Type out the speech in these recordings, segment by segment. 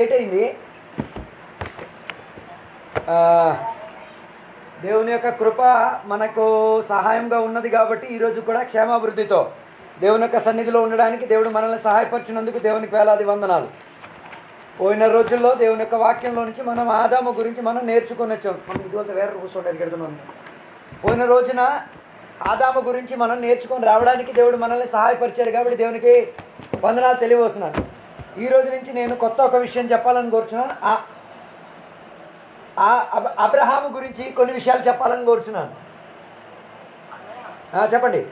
Late అయింది. దేవుని యొక్క కృప మనకు సహాయంగా ఉన్నది కాబట్టి ఈరోజు కూడా క్షేమాభివృద్ధితో దేవుని యొక్క సన్నిధిలో ఉండడానికి దేవుడు మనల్ని సహాయపరిచినందుకు దేవునికి వేలాది వందనాలు. పోయిన రోజుల్లో దేవుని యొక్క వాక్యంలో నుంచి మనం ఆదాము గురించి మనం నేర్చుకొని వచ్చాం. మనం ఇదివల్ల వేరే కూర్చోడానికి వెళ్తున్నాం. పోయిన రోజున ఆదాము గురించి మనం నేర్చుకొని రావడానికి దేవుడు మనల్ని సహాయపరిచారు కాబట్టి దేవునికి వందనాలు తెలియవస్తున్నాను. ఈ రోజు నుంచి నేను కొత్త ఒక విషయం చెప్పాలని కోరుచున్నాను. అబ్రహాము గురించి కొన్ని విషయాలు చెప్పాలని కోరుచున్నాను. చెప్పండి.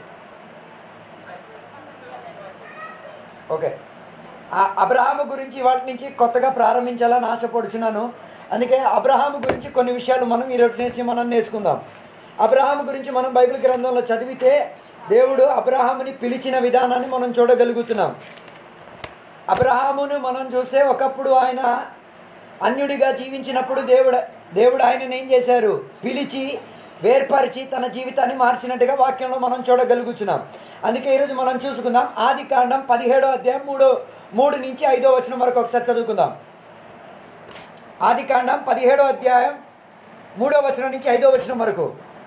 ఓకే, అబ్రహాము గురించి వాటి నుంచి కొత్తగా ప్రారంభించాలని ఆశపడుచున్నాను. అందుకే అబ్రహాము గురించి కొన్ని విషయాలు మనం ఈరోజు నుంచి మనం నేర్చుకుందాం. అబ్రహాము గురించి మనం బైబిల్ గ్రంథంలో చదివితే దేవుడు అబ్రహాముని పిలిచిన విధానాన్ని మనం చూడగలుగుతున్నాం. అబ్రహామును మనం చూస్తే ఒకప్పుడు ఆయన అన్యుడిగా జీవించినప్పుడు దేవుడు ఆయనను ఏం చేశారు? పిలిచి వేర్పరిచి తన జీవితాన్ని మార్చినట్టుగా వాక్యంలో మనం చూడగలుగుతున్నాం. అందుకే ఈరోజు మనం చూసుకుందాం. ఆదికాండం 17వ అధ్యాయం 3 నుంచి 5వ వచనం వరకు ఒకసారి చదువుకుందాం. ఆదికాండం 17వ అధ్యాయం 3వ వచనం నుంచి 5వ వచనం వరకు.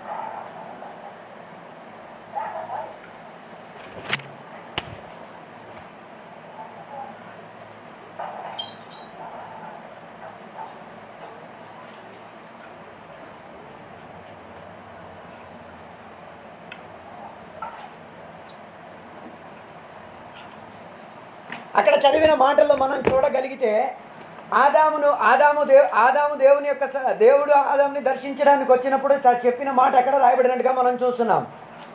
అక్కడ చదివిన మాటల్లో మనం చూడగలిగితే దేవుని యొక్క దేవుడు ఆదాముని దర్శించడానికి వచ్చినప్పుడు చెప్పిన మాట ఎక్కడ రాయబడినట్టుగా మనం చూస్తున్నాం.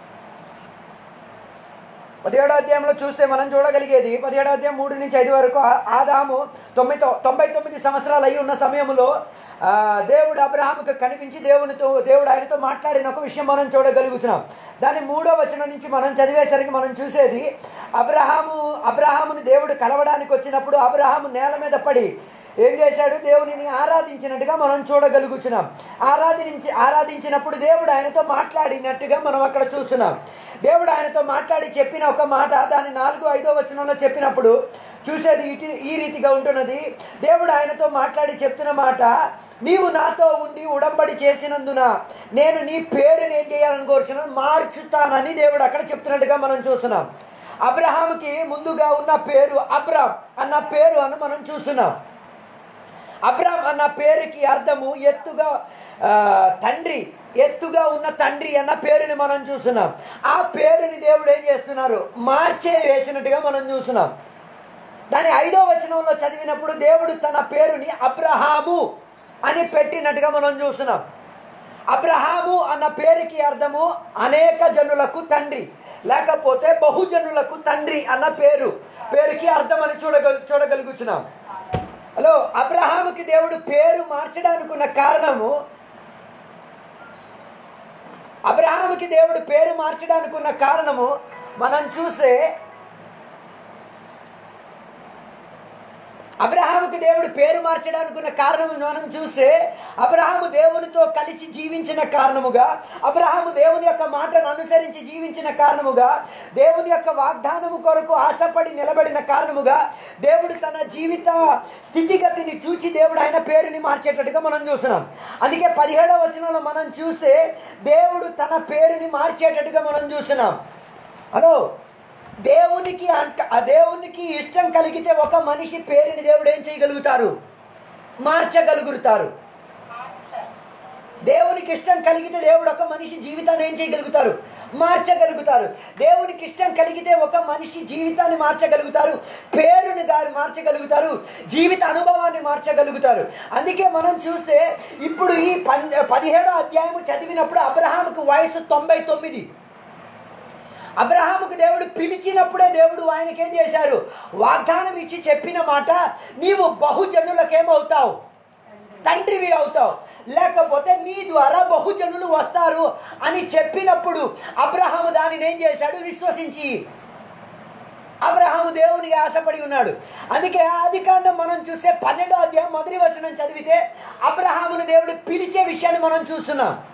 17వ అధ్యాయంలో చూస్తే మనం చూడగలిగేది 17వ అధ్యాయం 3 నుంచి 5 వరకు. ఆదాము 99 సంవత్సరాలు అయి ఉన్న సమయంలో దేవుడు అబ్రహాముకు కనిపించి దేవుడు ఆయనతో మాట్లాడిన ఒక విషయం మనం చూడగలుగుతున్నాం. దాని 3వ వచనం నుంచి మనం చదివేసరికి మనం చూసేది అబ్రహాముని దేవుడు కలవడానికి వచ్చినప్పుడు అబ్రహాము నేల మీద పడి ఏం చేశాడు? దేవునిని ఆరాధించినట్టుగా మనం చూడగలుగుతున్నాం. ఆరాధించినప్పుడు దేవుడు ఆయనతో మాట్లాడినట్టుగా మనం అక్కడ చూస్తున్నాం. దేవుడు ఆయనతో మాట్లాడి చెప్పిన ఒక మాట దాని 4-5వ వచనంలో చెప్పినప్పుడు చూసేది ఈ రీతిగా ఉంటున్నది. దేవుడు ఆయనతో మాట్లాడి చెప్తున్న మాట, నీవు నాతో ఉండి ఉడంబడి చేసినందున నేను నీ పేరుని ఏం చేయాలని కోరుచున్నాను? మార్చుతానని దేవుడు అక్కడ చెప్తున్నట్టుగా మనం చూస్తున్నాం. అబ్రహాముకి ముందుగా ఉన్న పేరు అబ్రామ్ అన్న పేరు అని మనం చూస్తున్నాం. అబ్రామ్ అన్న పేరుకి అర్థము ఎత్తుగా ఉన్న తండ్రి అన్న పేరుని మనం చూస్తున్నాం. ఆ పేరుని దేవుడు ఏం చేస్తున్నారు? వేసినట్టుగా మనం చూస్తున్నాం. దాని 5వ వచనంలో చదివినప్పుడు దేవుడు తన పేరుని అబ్రహాము అని పెట్టినట్టుగా మనం చూస్తున్నాం. అబ్రహాము అన్న పేరుకి అర్థము అనేక జనులకు తండ్రి, లేకపోతే బహుజనులకు తండ్రి అన్న పేరుకి అర్థం అని చూడగలుగుతున్నాం. హలో, అబ్రహాముకి దేవుడు పేరు మార్చడానికి ఉన్న కారణము మనం చూస్తే అబ్రహాము దేవునితో కలిసి జీవించిన కారణముగా, అబ్రహాము దేవుని యొక్క మాటను అనుసరించి జీవించిన కారణముగా, దేవుని యొక్క వాగ్దానము కొరకు ఆశపడి నిలబడిన కారణముగా దేవుడు తన జీవిత స్థితిగతిని చూచి దేవుడు ఆయన పేరుని మార్చేటట్టుగా మనం చూస్తున్నాం. అందుకే 17వ వచనంలో మనం చూస్తే దేవుడు తన పేరుని మార్చేటట్టుగా మనం చూస్తున్నాం. హలో, దేవునికి ఇష్టం కలిగితే ఒక మనిషి పేరుని దేవుడు ఏం చేయగలుగుతారు? మార్చగలుగుతారు. దేవునికి ఇష్టం కలిగితే దేవుడు ఒక మనిషి జీవితాన్ని ఏం చేయగలుగుతారు? మార్చగలుగుతారు. దేవునికి ఇష్టం కలిగితే ఒక మనిషి జీవితాన్ని మార్చగలుగుతారు, పేరుని మార్చగలుగుతారు, జీవిత అనుభవాన్ని మార్చగలుగుతారు. అందుకే మనం చూస్తే ఇప్పుడు ఈ 17వ అధ్యాయము చదివినప్పుడు అబ్రహాముకు వయసు 99. అబ్రహాముకు దేవుడు పిలిచినప్పుడే దేవుడు ఆయనకి ఏం చేశారు? వాగ్దానం ఇచ్చి చెప్పిన మాట, నీవు బహుజనులకేమవుతావు? తండ్రివి అవుతావు, లేకపోతే నీ ద్వారా బహుజనులు వస్తారు అని చెప్పినప్పుడు అబ్రహాము దానిని ఏం చేశాడు? విశ్వసించి అబ్రహాము దేవునికి ఆశపడి ఉన్నాడు. అందుకే ఆదికాండం మనం చూస్తే 12వ అధ్యాయం 1వ వచనం చదివితే అబ్రహామును దేవుడు పిలిచే విషయాన్ని మనం చూస్తున్నాం.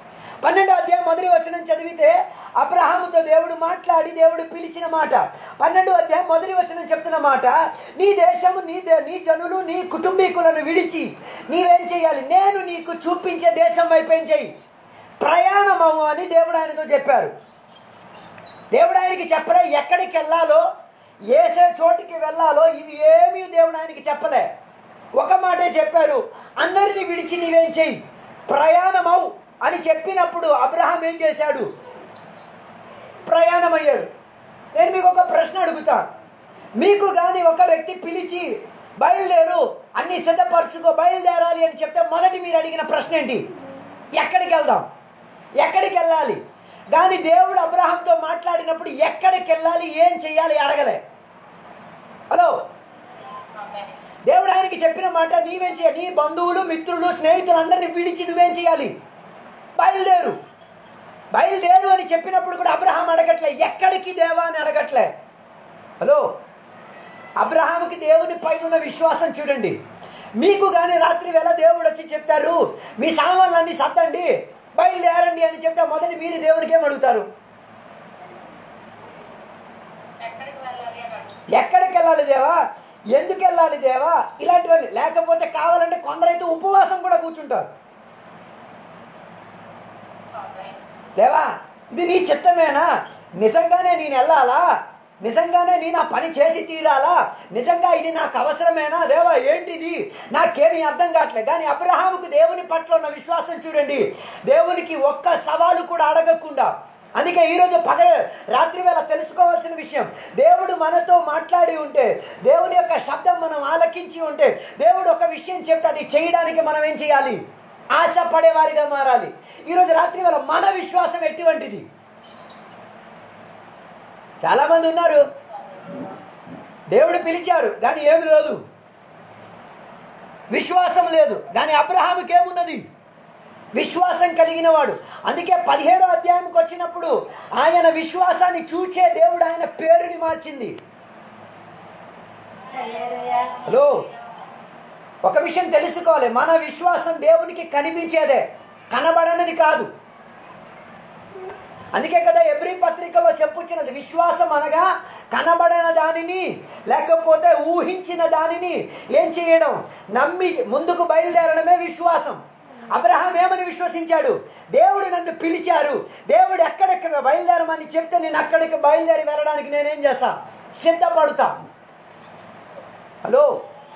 12వ అధ్యాయం మొదటి వచనం చదివితే అబ్రహాముతో దేవుడు మాట్లాడి దేవుడు పిలిచిన మాట. 12వ అధ్యాయం మొదటి వచనం చెప్తున్న మాట, నీ దేశము నీ జనులు నీ కుటుంబీకులను విడిచి నీవేం చేయాలి, నేను నీకు చూపించే దేశం వైపేం చేయి, ప్రయాణమవు అని దేవుడు ఆయనతో చెప్పారు. దేవుడు ఆయనకి చెప్పలే ఎక్కడికి వెళ్ళాలో, ఏసే చోటికి వెళ్ళాలో, ఇవి ఏమీ దేవుడు ఆయనకి చెప్పలే. ఒక మాటే చెప్పారు, అందరిని విడిచి నీవేం చెయ్యి, ప్రయాణమవు అని చెప్పినప్పుడు అబ్రహాం ఏం చేశాడు, ప్రయాణమయ్యాడు. నేను మీకు ఒక ప్రశ్న అడుగుతా, మీకు కానీ ఒక వ్యక్తి పిలిచి బయలుదేరు, అన్ని సిద్ధపరచుకో, బయలుదేరాలి అని చెప్తే మొదటి మీరు అడిగిన ప్రశ్న ఏంటి, ఎక్కడికి వెళ్దాం, ఎక్కడికి వెళ్ళాలి? కానీ దేవుడు అబ్రహాంతో మాట్లాడినప్పుడు ఎక్కడికి వెళ్ళాలి, ఏం చెయ్యాలి అడగలే. హలో, దేవుడు ఆయనకి చెప్పిన మాట, నీవేం చేయాలి, నీ బంధువులు మిత్రులు స్నేహితులు అందరినీ విడిచి నువ్వేం చేయాలి, బయలుదేరు, బయలుదేరు అని చెప్పినప్పుడు కూడా అబ్రహాం అడగట్లే ఎక్కడికి దేవా అని అడగట్లే. హలో, అబ్రహాముకి దేవుని పైన ఉన్న విశ్వాసం చూడండి. మీకు కానీ రాత్రి వేళ దేవుడు వచ్చి చెప్తారు, మీ సామాన్లన్నీ సర్దండి బయలుదేరండి అని చెప్తే మొదటి మీరు దేవునికి ఏం అడుగుతారు, ఎక్కడికి వెళ్ళాలి దేవా, ఎందుకు వెళ్ళాలి దేవా, ఇలాంటివన్నీ. లేకపోతే కావాలంటే కొందరైతే ఉపవాసం కూడా కూర్చుంటారు. దేవా ఇది నీ చిత్తమేనా, నిజంగానే నేను వెళ్ళాలా, నిజంగానే నేను ఆ పని చేసి తీరాలా, నిజంగా ఇది నాకు అవసరమేనా దేవా, ఏంటిది నాకేమీ అర్థం కావట్లేదు. కానీ అబ్రహాముకు దేవుని పట్ల ఉన్న విశ్వాసం చూడండి, దేవునికి ఒక్క సవాలు కూడా అడగకుండా. అందుకే ఈరోజు రాత్రి వేళ తెలుసుకోవాల్సిన విషయం, దేవుడు మనతో మాట్లాడి ఉంటే, దేవుని యొక్క శబ్దం మనం ఆలకించి ఉంటే, దేవుడు ఒక విషయం చెప్తే అది చేయడానికి మనం ఏం చేయాలి, ఆశపడేవారిగా మారాలి. ఈరోజు రాత్రి వేళ మన విశ్వాసం ఎటువంటిది? చాలామంది ఉన్నారు, దేవుడు పిలిచారు కానీ ఏమి లేదు, విశ్వాసం లేదు. కానీ అబ్రహాముకి ఏమున్నది, విశ్వాసం కలిగిన వాడు. అందుకే 17వ అధ్యాయంకి వచ్చినప్పుడు ఆయన విశ్వాసాన్ని చూచే దేవుడు ఆయన పేరుని మార్చింది. హలో, ఒక విషయం తెలుసుకోవాలి, మన విశ్వాసం దేవునికి కనిపించేదే, కనబడనది కాదు. అందుకే కదా ఎబ్రీ పత్రికలో చెప్పుచ్చినది, విశ్వాసం అనగా కనబడిన దానిని లేకపోతే ఊహించిన దానిని ఏం చేయడం, నమ్మి ముందుకు బయలుదేరడమే విశ్వాసం. అబ్రహాం ఏమని విశ్వసించాడు, దేవుడు నన్ను పిలిచారు, దేవుడు ఎక్కడెక్కడ బయలుదేరమని చెప్తే నేను అక్కడికి బయలుదేరి వెళ్ళడానికి నేనేం చేస్తా, సిద్ధపడుతా. హలో,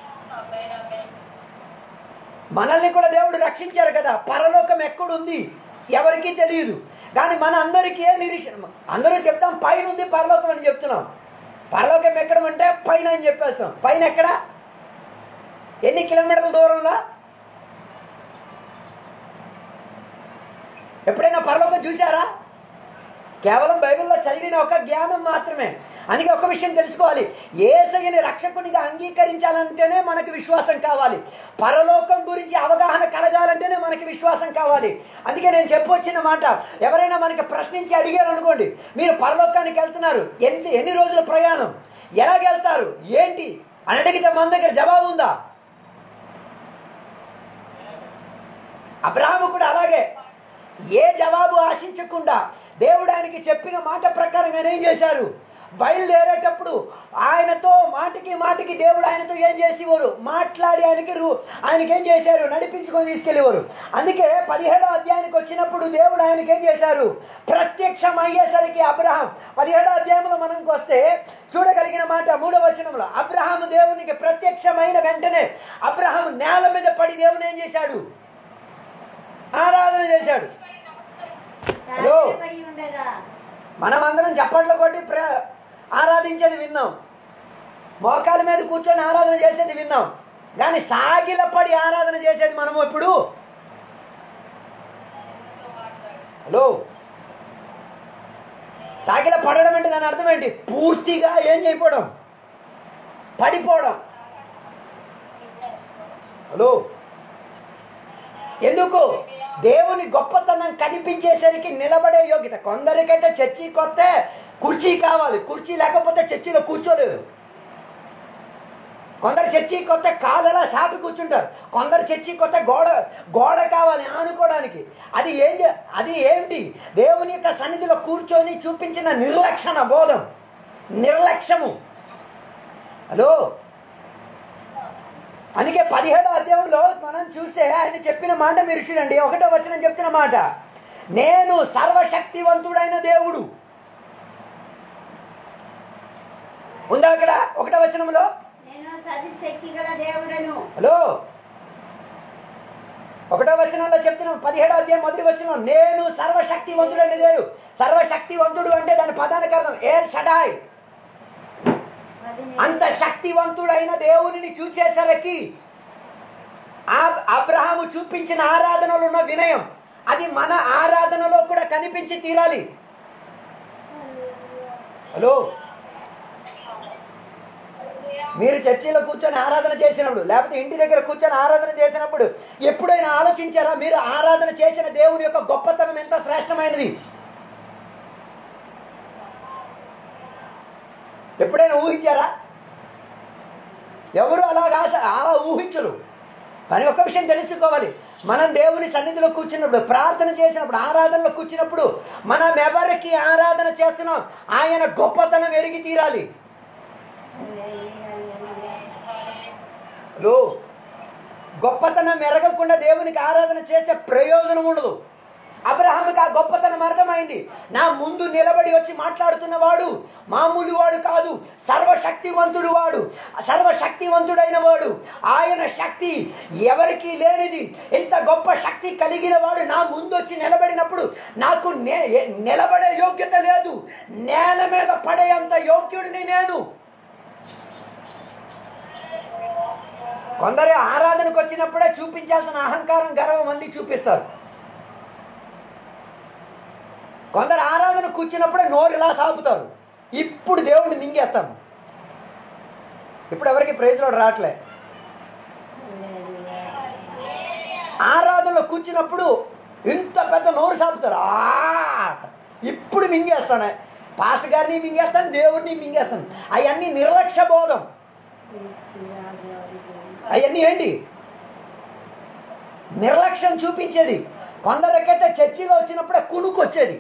మనల్ని కూడా దేవుడు రక్షించారు కదా, పరలోకం ఎక్కడుంది ఎవరికీ తెలియదు. కానీ మన అందరికీ ఏ నిరీక్షణ, అందరూ చెప్తాం పైన ఉంది పరలోకం అని చెప్తున్నాం. పరలోకం ఎక్కడమంటే పైన అని చెప్పేస్తాం. పైన ఎక్కడ, ఎన్ని కిలోమీటర్ల దూరంలో? ఎప్పుడైనా పరలోకం చూసారా? కేవలం బైబిల్లో చదివిన ఒక జ్ఞానం మాత్రమే. అందుకే ఒక విషయం తెలుసుకోవాలి, యేసయ్యని రక్షకునిగా అంగీకరించాలంటేనే మనకు విశ్వాసం కావాలి, పరలోకం గురించి అవగాహన కలగాలంటేనే మనకి విశ్వాసం కావాలి. అందుకే నేను చెప్పొచ్చిన మాట, ఎవరైనా మనకి ప్రశ్నించి అడిగారు అనుకోండి, మీరు పరలోకానికి వెళ్తున్నారు, ఎన్ని రోజుల ప్రయాణం, ఎలాగెళ్తారు, ఏంటి అని అడిగితే మన దగ్గర జవాబు ఉందా? అబ్రహాము కూడా అలాగే ఏ జవాబు ఆశించకుండా దేవుడు ఆయనకి చెప్పిన మాట ప్రకారంగా ఏం చేశారు, బయలుదేరేటప్పుడు ఆయనతో మాటికి దేవుడు ఆయనతో ఏం చేసేవారు, మాట్లాడి ఆయనకి ఏం చేశారు, నడిపించుకొని తీసుకెళ్ళేవారు. అందుకే 17వ అధ్యాయానికి వచ్చినప్పుడు దేవుడు ఆయనకి ఏం చేశారు, ప్రత్యక్షం అయ్యేసరికి అబ్రహాం 17వ అధ్యాయంలో మనకు వస్తే చూడగలిగిన మాట 3వ వచనంలో, అబ్రహాము దేవునికి ప్రత్యక్షమైన వెంటనే అబ్రహాం నేల మీద పడి దేవుని ఏం చేశాడు, ఆరాధన చేశాడు. హలో, మనమందరం చప్పట్లు కొట్టి ఆరాధించేది విన్నాం, మోకాల మీద కూర్చొని ఆరాధన చేసేది విన్నాం. కానీ సాగిలపడి ఆరాధన చేసేది మనము ఇప్పుడు. హలో, సాగిల పడడం అంటే దాని అర్థం ఏంటి, పూర్తిగా ఏం చేయకపోవడం, పడిపోవడం. హలో, ఎందుకు, దేవుని గొప్పతనం కనిపించేసరికి నిలబడే యోగ్యత. కొందరికైతే చర్చి కొత్త కుర్చీ కావాలి, కుర్చీ లేకపోతే చర్చిలో కూర్చోలేదు. కొందరు చర్చికి కొత్త కాలు అలా సాపి కూర్చుంటారు. కొందరు చర్చికి కొత్త గోడ కావాలి ఆనుకోవడానికి. అది ఏమిటి? దేవుని యొక్క సన్నిధిలో కూర్చొని చూపించిన నిర్లక్షణ బోధం, నిర్లక్ష్యము. హలో, అందుకే 17వ అధ్యాయంలో మనం చూస్తే ఆయన చెప్పిన మాట మీరు చూడండి. 1వ వచనం చెప్తున్న మాట, నేను సర్వశక్తివంతుడైన దేవుడు. ఉందా అక్కడ 1వ వచనంలో? హలో, 1వ వచనంలో చెప్తున్నాం. 17వ అధ్యాయం 1వ వచనం, నేను సర్వశక్తివంతుడైన దేవుడు. సర్వశక్తివంతుడు అంటే దాని పదానికి అర్థం ఎల్ షడాయ్. అంత శక్తివంతుడైన దేవునిని చూసేసరికి అబ్రహాము చూపించిన ఆరాధనలో ఉన్న వినయం అది మన ఆరాధనలో కూడా కనిపించి తీరాలి. హలో, మీరు చర్చిలో కూర్చొని ఆరాధన చేసినప్పుడు, లేకపోతే ఇంటి దగ్గర కూర్చొని ఆరాధన చేసినప్పుడు ఎప్పుడైనా ఆలోచించారా మీరు ఆరాధన చేసిన దేవుని యొక్క గొప్పతనం ఎంత శ్రేష్టమైనది? ఎప్పుడైనా ఊహించారా? ఎవరు అలా ఊహించరు. కానీ ఒక విషయం తెలుసుకోవాలి, మనం దేవుని సన్నిధిలో కూర్చున్నప్పుడు, ప్రార్థన చేసినప్పుడు, ఆరాధనలో కూర్చున్నప్పుడు మనం ఎవరికి ఆరాధన చేస్తున్నాం ఆయన గొప్పతనం ఎరిగి తీరాలి. గొప్పతనం ఎరగకుండా దేవునికి ఆరాధన చేసే ప్రయోజనం ఉండదు. అబ్రహాముకి ఆ గొప్పతనం అర్థమైంది. నా ముందు నిలబడి వచ్చి మాట్లాడుతున్న వాడు మామూలు వాడు కాదు, సర్వశక్తివంతుడు వాడు, సర్వశక్తివంతుడైన వాడు. ఆయన శక్తి ఎవరికీ లేనిది. ఇంత గొప్ప శక్తి కలిగిన వాడు నా ముందు వచ్చి నిలబడినప్పుడు నాకు నిలబడే యోగ్యత లేదు, నేల మీద పడేంత యోగ్యుడిని నేను. కొందరు ఆరాధనకు వచ్చినప్పుడే చూపించాల్సిన అహంకారం, గర్వం అన్నీ చూపిస్తారు. కొందరు ఆరాధన కూర్చున్నప్పుడే నోరు ఇలా సాపుతారు. ఇప్పుడు దేవుడిని మింగేస్తాను. ఇప్పుడు ఎవరికి ప్రైజ్ లోడ్ రావట్లే. ఆరాధనలో కూర్చున్నప్పుడు ఇంత పెద్ద నోరు సాపుతారు. ఇప్పుడు మింగేస్తాను, పాస్టర్ గారిని మింగేస్తాను, దేవుడిని మింగేస్తాను. అవన్నీ నిర్లక్ష్య బోధం. అవన్నీ ఏంటి? నిర్లక్ష్యం చూపించేది. కొందరికైతే చర్చిలో వచ్చినప్పుడే కునుకు వచ్చేది.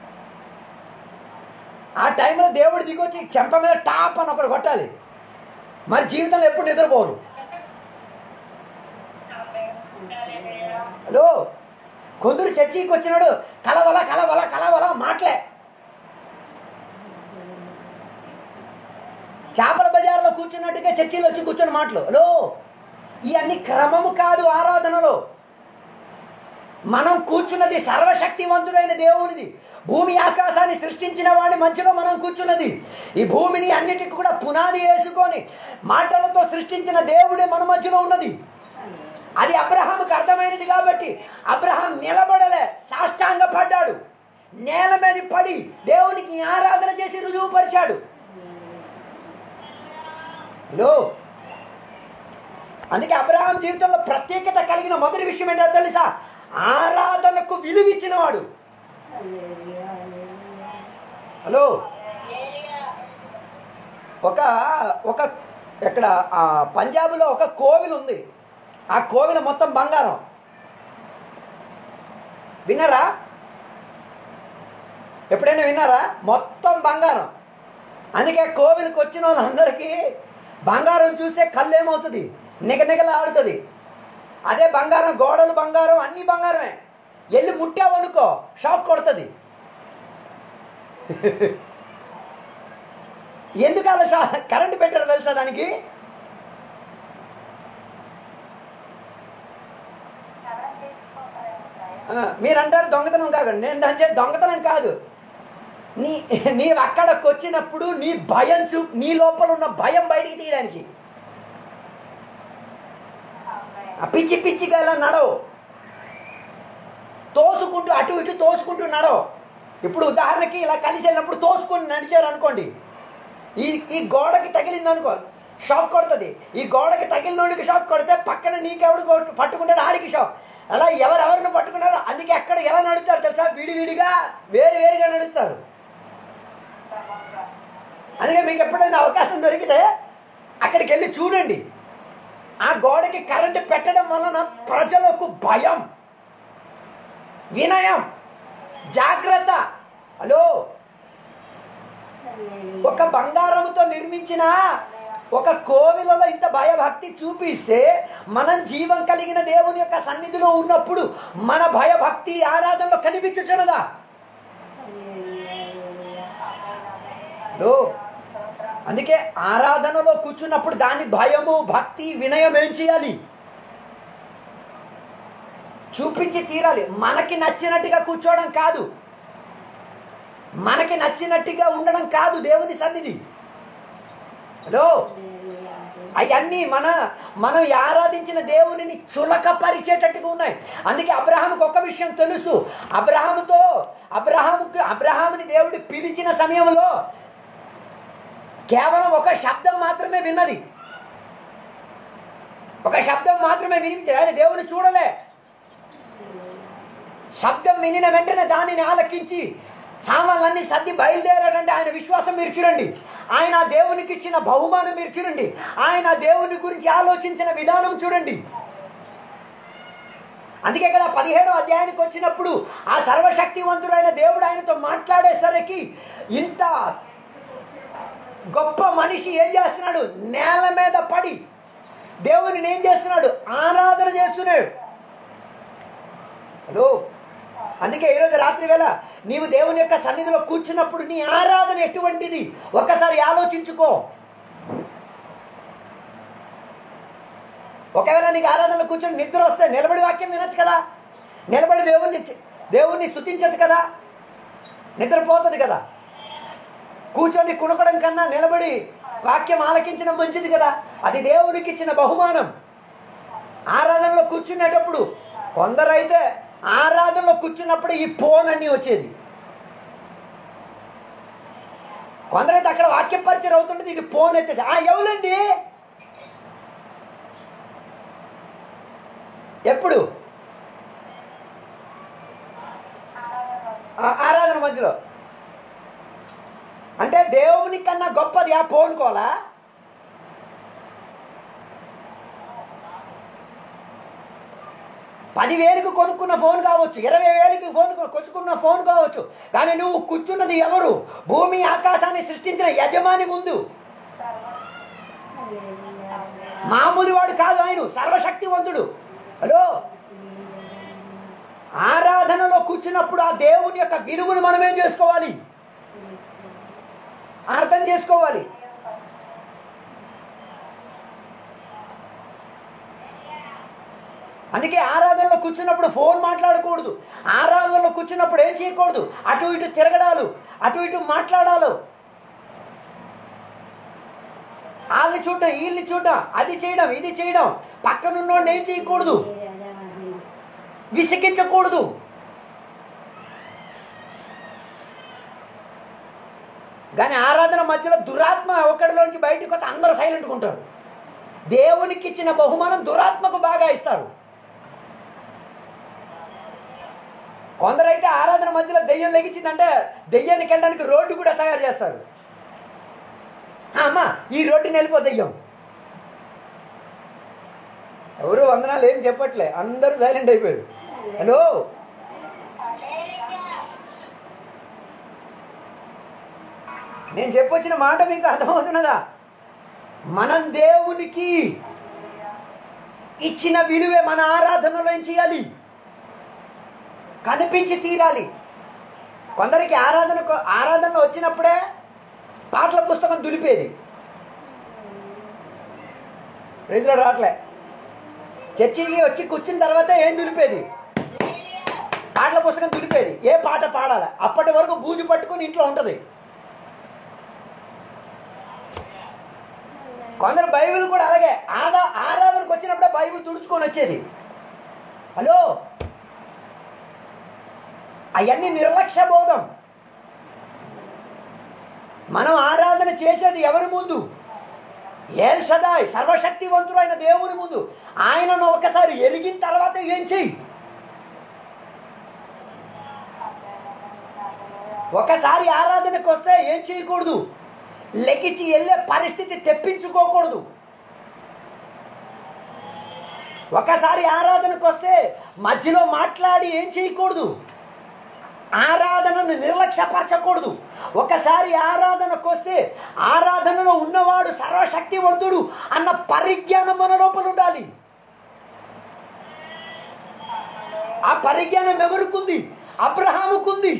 ఆ టైంలో దేవుడు దిగొచ్చి చెంప మీద టాప్ అని ఒకటి కొట్టాలి. మరి జీవితంలో ఎప్పుడు నిద్రపోరు. హలో, కొందరు చర్చికి వచ్చినాడు కలవల కలవల కలవల మాటలే. చేపల బజార్లో కూర్చున్నట్టుగా చర్చిలో వచ్చి కూర్చొని మాటలు. హలో, ఇవన్నీ క్రమము కాదు ఆరాధనలో. మనం కూర్చున్నది సర్వశక్తివంతుడైన దేవునిది. భూమి ఆకాశాన్ని సృష్టించిన వాడి మధ్యలో మనం కూర్చున్నది. ఈ భూమిని అన్నిటికీ కూడా పునాది వేసుకొని మాటలతో సృష్టించిన దేవుడే మన మధ్యలో ఉన్నది. అది అబ్రహాముకు అర్థమైనది కాబట్టి అబ్రహాం నిలబడలే, సాష్టాంగ పడ్డాడు. నేల మీద పడి దేవునికి ఆరాధన చేసి రుజువుపరిచాడు. హలో, అందుకే అబ్రహాం జీవితంలో ప్రత్యేకత కలిగిన మొదటి విషయం ఏంటో తెలుసా? ఆరాధనకు విలువిచ్చినవాడు. హలో, ఒక ఇక్కడ పంజాబ్లో ఒక కోవిల ఉంది. ఆ కోవిల మొత్తం బంగారం. విన్నారా? ఎప్పుడైనా విన్నారా? మొత్తం బంగారం. అందుకే కోవిలకు వచ్చిన వాళ్ళందరికీ బంగారం చూసే కళ్ళు ఏమవుతుంది? నిగనిగలాడుతుంది. అదే బంగారం, గోడలు బంగారం, అన్నీ బంగారమే. వెళ్ళి ముట్టావనుకో షాక్ కొడుతుంది. ఎందుకు అలా కరెంటు పెట్టారో తెలుసా దానికి? మీరంటారు దొంగతనం కాదు. నేను దాని చేసి దొంగతనం కాదు. నీవు అక్కడికి వచ్చినప్పుడు నీ భయం నీ లోపల ఉన్న భయం బయటికి తీయడానికి. పిచ్చి పిచ్చిగా ఇలా నడవు, తోసుకుంటూ అటు ఇటు తోసుకుంటూ నడవు. ఇప్పుడు ఉదాహరణకి ఇలా కలిసి వెళ్ళినప్పుడు తోసుకొని నడిచారు అనుకోండి, ఈ గోడకి తగిలింది అనుకో షాక్ కొడుతుంది. ఈ గోడకి తగిలినోడికి షాక్ కొడితే పక్కన నీకెవడు పట్టుకుంటాడు ఆడికి షాక్. అలా ఎవరెవరిని పట్టుకున్నారో అందుకే అక్కడ ఎలా నడుస్తారు తెలుసా? విడివిడిగా వేరువేరుగా నడుస్తారు. అందుకే మీకు ఎప్పుడైనా అవకాశం దొరికితే అక్కడికి వెళ్ళి చూడండి. ఆ గోడకి కరెంటు పెట్టడం వలన ప్రజలకు భయం, వినయం, జాగ్రత్త. హలో, ఒక బంగారంతో నిర్మించిన ఒక కోవిలలో ఇంత భయభక్తి చూపిస్తే మనం జీవం కలిగిన దేవుని యొక్క సన్నిధిలో ఉన్నప్పుడు మన భయభక్తి ఆరాధనలో కనిపించుచున్నదా? అందుకే ఆరాధనలో కూర్చున్నప్పుడు దాని భయము, భక్తి, వినయం ఏం చేయాలి? చూపించి తీరాలి. మనకి నచ్చినట్టుగా కూర్చోవడం కాదు, మనకి నచ్చినట్టుగా ఉండడం కాదు దేవుని సన్నిధి. హలో, అవన్నీ మనం ఆరాధించిన దేవునిని చులకపరిచేటట్టుగా ఉన్నాయి. అందుకే అబ్రహాముకు ఒక విషయం తెలుసు. అబ్రహాముని దేవుడు పిలిచిన సమయంలో కేవలం ఒక శబ్దం మాత్రమే విన్నది, ఒక శబ్దం మాత్రమే వినిపించే. ఆయన దేవుని చూడలే. శబ్దం వినిన వెంటనే దానిని ఆలకించి సామాన్లన్నీ సర్ది బయలుదేరాడంటే ఆయన విశ్వాసం మీరు చూడండి. ఆయన దేవునికి ఇచ్చిన బహుమానం మీరు చూడండి. ఆయన దేవుని గురించి ఆలోచించిన విధానం చూడండి. అందుకే కదా 17వ అధ్యాయానికి వచ్చినప్పుడు ఆ సర్వశక్తివంతుడైన దేవుడు ఆయనతో మాట్లాడేసరికి ఇంత గొప్ప మనిషి ఏం చేస్తున్నాడు? నేల మీద పడి దేవుని ఏం చేస్తున్నాడు? ఆరాధన చేస్తున్నాడు. హలో, అందుకే ఈరోజు రాత్రి వేళ నీవు దేవుని యొక్క సన్నిధిలో కూర్చున్నప్పుడు నీ ఆరాధన ఎటువంటిది ఒక్కసారి ఆలోచించుకో. ఒకవేళ నీకు ఆరాధనలో కూర్చొని నిద్ర వస్తే నిలబడి వాక్యం వినొచ్చు కదా, నిలబడి దేవుణ్ణి స్తుతించదు కదా, నిద్రపోతుంది కదా. కూర్చొని కుణకడం కన్నా నిలబడి వాక్యం ఆలకించడం మంచిది కదా. అది దేవునికి ఇచ్చిన బహుమానం. ఆరాధనలో కూర్చునేటప్పుడు కొందరైతే ఆరాధనలో కూర్చున్నప్పుడు ఈ ఫోన్ అన్నీ వచ్చేది. కొందరైతే అక్కడ వాక్య పరిచయం అవుతుంటుంది, ఇటు ఫోన్ ఎత్తేసి ఎవరండి ఎప్పుడు ఆరాధన మధ్యలో అంటే దేవుని కన్నా గొప్పది ఆ ఫోన్ కోలా? 10,000కి కొనుక్కున్న ఫోన్ కావచ్చు, 20,000కి కొనుక్కున్న ఫోన్ కావచ్చు, కానీ నువ్వు కూర్చున్నది ఎవరు? భూమి ఆకాశాన్ని సృష్టించిన యజమాని ముందు. మామూలు వాడు కాదు, ఆయన సర్వశక్తివంతుడు. హలో, ఆరాధనలో కూర్చున్నప్పుడు ఆ దేవుని యొక్క విలువను మనం ఏం చేసుకోవాలి? అర్థం చేసుకోవాలి. అందుకే ఆరాధనలో కూర్చున్నప్పుడు ఫోన్ మాట్లాడకూడదు. ఆరాధనలో కూర్చున్నప్పుడు ఏం చేయకూడదు? అటు ఇటు తిరగడాలు, అటు ఇటు మాట్లాడాలు, వాళ్ళని చూడడం, వీళ్ళని చూడడం, అది చేయడం, ఇది చేయడం. పక్కనున్నోడిని ఏం చేయకూడదు? విసిగించకూడదు. కానీ ఆరాధన మధ్యలో దురాత్మ ఒకటిలోంచి బయటకు వస్తే అందరూ సైలెంట్గా ఉంటారు. దేవునికి ఇచ్చిన బహుమానం దురాత్మకు బాగా ఇస్తారు. కొందరైతే ఆరాధన మధ్యలో దెయ్యం లెగిచిందంటే దెయ్యానికి వెళ్ళడానికి రోడ్డు కూడా తయారు చేస్తారు. అమ్మా ఈ రోడ్డుని వెళ్ళిపో దెయ్యం. ఎవరు వందనాలు ఏం చెప్పట్లే, అందరూ సైలెంట్ అయిపోయారు. హలో, నేను చెప్పొచ్చిన మాట మీకు అర్థమవుతున్నదా? మనం దేవునికి ఇచ్చిన విలువే మన ఆరాధనలో ఏం చేయాలి? కనిపించి తీరాలి. కొందరికి ఆరాధనలో వచ్చినప్పుడే పాటల పుస్తకం దులిపేది. రైతులో రావట్లే, చర్చికి వచ్చి కూర్చున్న తర్వాత ఏం దులిపేది? పాటల పుస్తకం దులిపేది. ఏ పాట పాడాలి? అప్పటి వరకు బూజు పట్టుకొని ఇంట్లో ఉంటుంది. కొందరు బైబిల్ కూడా అలాగే ఆరాధనకు వచ్చినప్పుడే బైబిల్ తుడుచుకొని వచ్చేది. హలో, అవన్నీ నిర్లక్ష్య బోధం. మనం ఆరాధన చేసేది ఎవరి ముందు? ఎల్ షదాయ్, సర్వశక్తివంతుడైన దేవుని ముందు. ఆయనను ఒకసారి ఎలిగిన తర్వాత ఏం చెయ్యి? ఒకసారి ఆరాధనకు వస్తే ఏం చేయకూడదు? లెగిచి వెళ్ళే పరిస్థితి తెప్పించుకోకూడదు. ఒకసారి ఆరాధనకు వస్తే మధ్యలో మాట్లాడి ఏం చేయకూడదు, ఆరాధనను నిర్లక్ష్యపరచకూడదు. ఒకసారి ఆరాధనకు వస్తే ఆరాధనలో ఉన్నవాడు సర్వశక్తివంతుడు అన్న పరిజ్ఞానం మన లోపల ఉండాలి. ఆ పరిజ్ఞానం ఎవరికుంది? అబ్రహాముకుంది.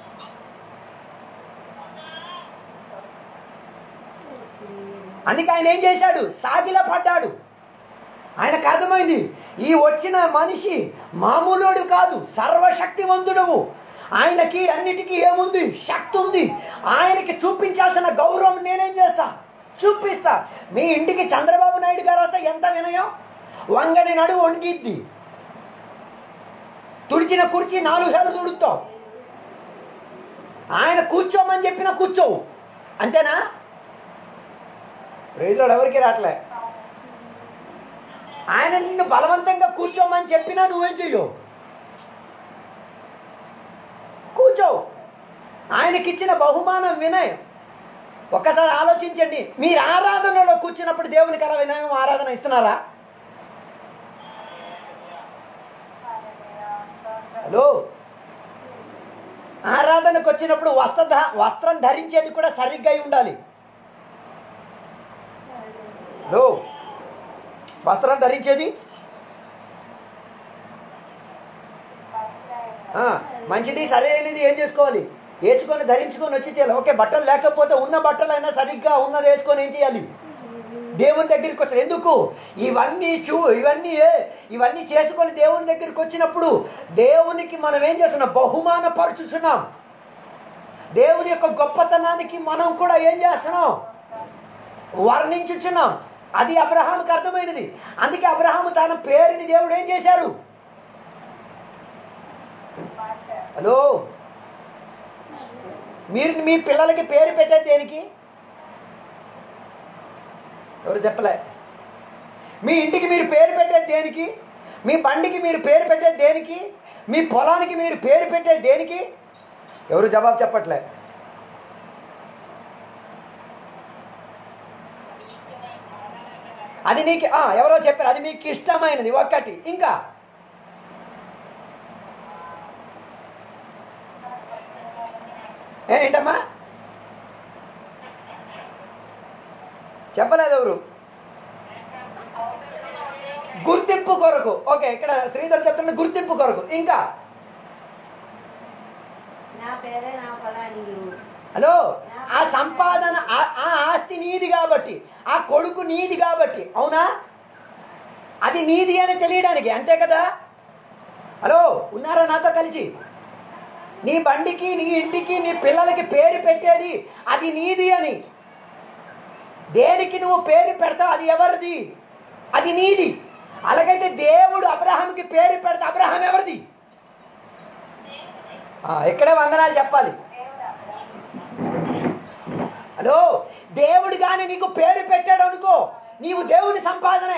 అందుకే ఆయన ఏం చేశాడు? సాగిల పడ్డాడు. ఆయనకు అర్థమైంది, ఈ వచ్చిన మనిషి మామూలుడు కాదు, సర్వశక్తివంతుడము. ఆయనకి అన్నిటికీ ఏముంది? శక్తి ఉంది. ఆయనకి చూపించాల్సిన గౌరవం నేనేం చేస్తా? చూపిస్తా. మీ ఇంటికి చంద్రబాబు నాయుడు గారు వస్తే ఎంత వినయం! వంగని నడువు వంగిద్ది. తుడిచిన కుర్చీ 4 సార్లు తుడుతావు. ఆయన కూర్చోమని చెప్పినా కూర్చోవు. అంతేనా? రైతులు ఎవరికి రావట్లే. ఆయన నిన్ను బలవంతంగా కూర్చోమని చెప్పినా నువ్వేం చెయ్యవు? కూర్చోవు. ఆయనకిచ్చిన బహుమానం వినయం. ఒక్కసారి ఆలోచించండి, మీరు ఆరాధనలో కూర్చున్నప్పుడు దేవునికి అలా వినయం ఆరాధన ఇస్తున్నారా? హలో, ఆరాధనకు వచ్చినప్పుడు వస్త్రం ధరించేది కూడా సరిగ్గా ఉండాలి. హలో, వస్త్రం ధరించేది మంచిది, సరైనది ఏం చేసుకోవాలి? వేసుకొని ధరించుకొని వచ్చి చేయాలి. ఓకే, బట్టలు లేకపోతే ఉన్న బట్టలు అయినా సరిగ్గా ఉన్నది వేసుకొని ఏం చేయాలి? దేవుని దగ్గరికి వచ్చారు. ఎందుకు? ఇవన్నీ చేసుకొని దేవుని దగ్గరికి వచ్చినప్పుడు దేవునికి మనం ఏం చేస్తున్నాం? బహుమానపరుచుచున్నాం. దేవుని యొక్క గొప్పతనానికి మనం కూడా ఏం చేస్తున్నాం? వర్ణించుచున్నాం. అది అబ్రహాముకి అర్థమైనది. అందుకే అబ్రహాము తన పేరుని దేవుడు ఏం చేశారు? హలో, మీరు మీ పిల్లలకి పేరు పెట్టేది దేనికి? ఎవరు చెప్పలే. మీ ఇంటికి మీరు పేరు పెట్టేది దేనికి? మీ బండికి మీరు పేరు పెట్టేది దేనికి? మీ పొలానికి మీరు పేరు పెట్టేది దేనికి? ఎవరు జవాబు చెప్పట్లే. అది నీకు ఎవరో చెప్పారు, అది మీకు ఇష్టమైనది ఒక్కటి. ఇంకా ఏంటమ్మా చెప్పలేదు ఎవరు? గుర్తింపు కొరకు. ఓకే, ఇక్కడ శ్రీధర్ చెప్తున్న గుర్తింపు కొరకు. ఇంకా హలో, ఆ సంపాదన, ఆ ఆస్తి నీది కాబట్టి, ఆ కొడుకు నీది కాబట్టి, అవునా? అది నీది అని తెలియడానికి, అంతే కదా? హలో, ఉన్నారా నాతో కలిసి? నీ బండికి, నీ ఇంటికి, నీ పిల్లలకి పేరు పెట్టేది అది నీది అని. దేనికి నువ్వు పేరు పెడతావు? అది ఎవరిది? అది నీది. అలాగైతే దేవుడు అబ్రహాంకి పేరు పెడతా, అబ్రహాం ఎవరిది? ఇక్కడే వందనాలు చెప్పాలి. హలో, దేవుడు కానీ నీకు పేరు పెట్టాడు అనుకో, నీవు దేవుని సంపాదనే.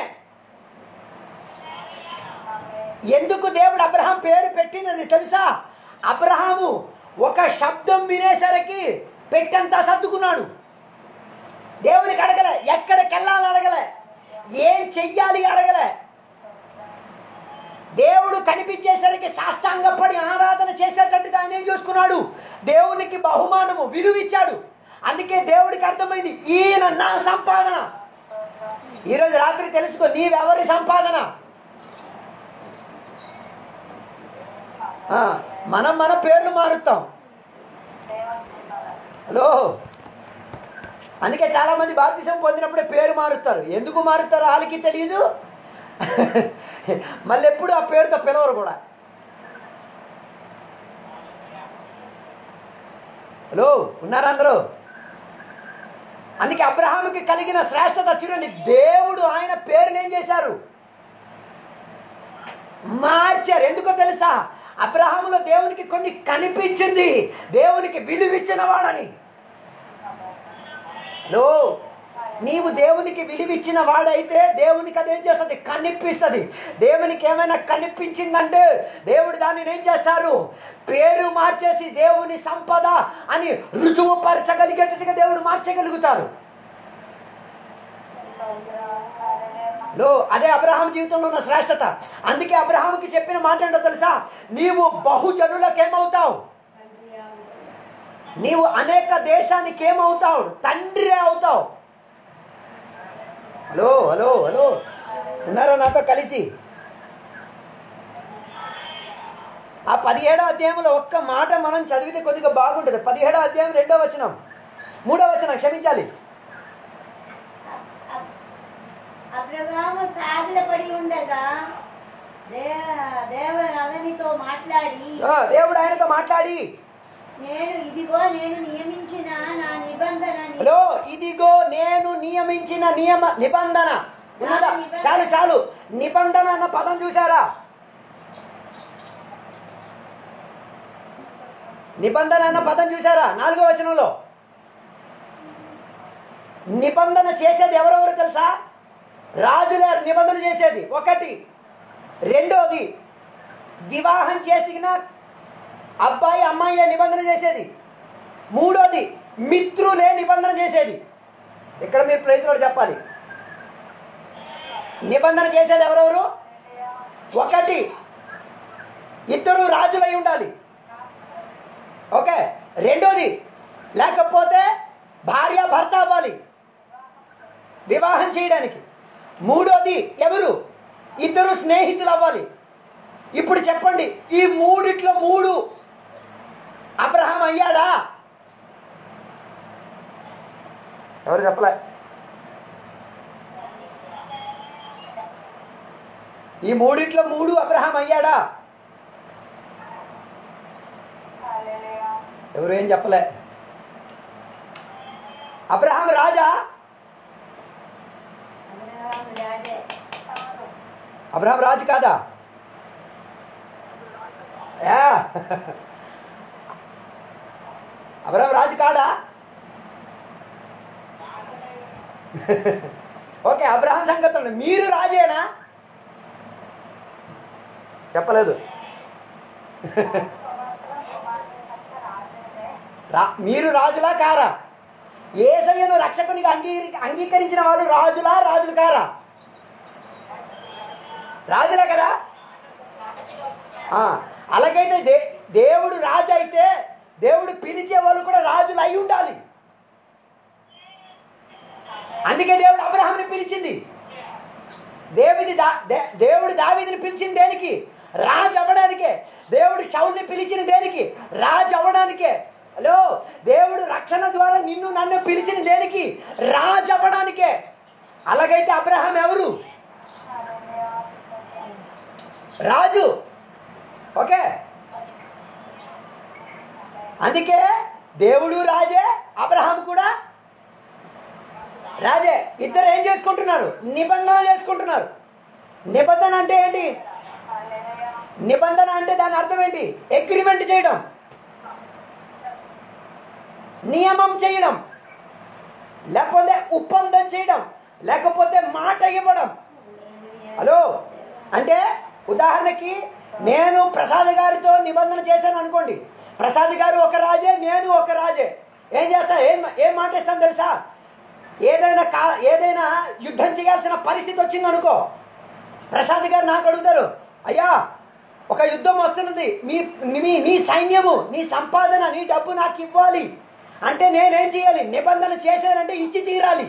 ఎందుకు దేవుడు అబ్రహాం పేరు పెట్టినది తెలుసా? అబ్రహాము ఒక శబ్దం వినేసరికి పెట్టంతా సర్దుకున్నాడు. దేవునికి అడగలే, ఎక్కడికి వెళ్ళాలి అడగలే, ఏం చెయ్యాలి అడగలే. దేవుడు కనిపించేసరికి సాష్టాంగపడి ఆరాధన చేసేటట్టుగా ఆయన ఏం చూసుకున్నాడు? దేవునికి బహుమానము విలువిచ్చాడు. అందుకే దేవుడికి అర్థమైంది, ఈయన నా సంపాదన. ఈరోజు రాత్రి తెలుసుకో, నీవెవరి సంపాదన? మనం మన పేర్లు మారుస్తాం. హలో, అందుకే చాలామంది బాప్తిసం పొందినప్పుడే పేరు మారుస్తారు. ఎందుకు మారుతారో వాళ్ళకి తెలియదు, మళ్ళీ ఎప్పుడు ఆ పేరుతో పిలవరు కూడా. హలో, ఉన్నారా అందరూ? అందుకే అబ్రహాముకి కలిగిన శ్రేష్టత చూడండి, దేవుడు ఆయన పేరుని ఏం చేశారు? మార్చారు. ఎందుకో తెలుసా? అబ్రహాములో దేవునికి కొన్ని కనిపించింది, దేవునికి విలువిచ్చిన వాడని. లో, నీవు దేవునికి విలువిచ్చిన వాడైతే దేవునికి అదేం చేస్తుంది? కనిపిస్తుంది. దేవునికి ఏమైనా కనిపించిందంటే దేవుడు దానిని ఏం చేస్తారు? పేరు మార్చేసి దేవుని సంపద అని రుజువుపరచగలిగేటట్టుగా దేవుడు మార్చగలుగుతారు. అదే అబ్రహాం జీవితంలో ఉన్న శ్రేష్టత. అందుకే అబ్రహాముకి చెప్పిన మాట ఏంటో తెలుసా? నీవు బహుజనులకు ఏమవుతావు? నీవు అనేక దేశానికి ఏమవుతావు? తండ్రి అవుతావు. హలో హలో హలో, ఉన్నారా నాతో కలిసి? ఆ 17వ అధ్యాయంలో ఒక్క మాట మనం చదివితే కొద్దిగా బాగుంటుంది. 17వ అధ్యాయం 2వ వచనం, 3వ వచనం, క్షమించాలి. అబ్రహాము సాగిలపడి ఉండగా దేవుడు అతనితో మాట్లాడి, దేవుడు ఆయనతో మాట్లాడి, ఇదిగో నేను నియమించిన నా నిబంధన. ఇదిగో నేను నియమించిన నిబంధన ఉన్నదా? చాలు చాలు. నిబంధన అన్న పదం చూసారా? నిబంధన అన్న పదం చూసారా? 4వ వచనంలో నిబంధన చేసేది ఎవరెవరు తెలుసా? రాజులే నిబంధన చేసేది. ఒకటి. రెండోది, వివాహం చేసిన అబ్బాయి అమ్మాయి నిబంధన చేసేది. మూడోది, మిత్రులే నిబంధన చేసేది. ఇక్కడ మీరు ప్రైజ్ కూడా చెప్పాలి. నిబంధన చేసేది ఎవరెవరు? ఒకటి, ఇద్దరు రాజులై ఉండాలి. ఓకే. రెండోది, లేకపోతే భార్య భర్త అవ్వాలి వివాహం చేయడానికి. మూడోది ఎవరు? ఇద్దరు స్నేహితులు అవ్వాలి. ఇప్పుడు చెప్పండి, ఈ మూడిట్లో 3 అబ్రహాం అయ్యాడా? ఎవరు చెప్పలే? ఈ మూడిట్లో 3 అబ్రహాం అయ్యాడా? ఎవరు ఏం చెప్పలే. అబ్రహాం రాజా? అబ్రహాం రాజు కాదా? అబ్రహాం రాజు కాడా? ఓకే, అబ్రహాం సంగతులు మీరు రాజేనా? చెప్పలేదు. మీరు రాజులా కారా? యేసయ్యను రక్షకునిగా అంగీకరించిన వాళ్ళు రాజులా, రాజులు కారా? రాజులే కదా. అలాగైతే దేవుడు రాజు అయితే దేవుడు పిలిచే వాళ్ళు కూడా రాజులు అయి ఉండాలి. అందుకే దేవుడు అబ్రహాంని పిలిచింది. దేవుడు దావీదుని పిలిచింది దేనికి? రాజు అవ్వడానికే. దేవుడు షౌల్ని పిలిచిన దేనికి? రాజు అవ్వడానికే. హలో, దేవుడు రక్షణ ద్వారా నిన్ను నన్ను పిలిచిన దేనికి? రాజు అవ్వడానికే. అలాగైతే అబ్రహాం ఎవరు? రాజు. ఓకే. అందుకే దేవుడు రాజే, అబ్రహాం కూడా రాజే. ఇద్దరు ఏం చేసుకుంటున్నారు? నిబంధన చేసుకుంటున్నారు. నిబంధన అంటే ఏంటి? నిబంధన అంటే దాని అర్థం ఏంటి? అగ్రిమెంట్ చేయడం, నియమం చేయడం, లేకపోతే ఒప్పందం చేయడం, లేకపోతే మాట ఇవ్వడం. హలో, అంటే ఉదాహరణకి నేను ప్రసాద్ గారితో నిబంధన చేశాను అనుకోండి. ప్రసాద్ గారు ఒక రాజే, నేను ఒక రాజే. ఏం చేస్తా? ఏం మాట ఇస్తాను తెలుసా? ఏదైనా యుద్ధం చేయాల్సిన పరిస్థితి వచ్చింది అనుకో, ప్రసాద్ గారు నాకు అడుగుతారు, అయ్యా ఒక యుద్ధం వస్తున్నది, నీ సైన్యము, నీ సంపాదన, నీ డబ్బు నాకు ఇవ్వాలి అంటే నేనేం చేయాలి? నిబంధన చేశానంటే ఇచ్చి తీరాలి.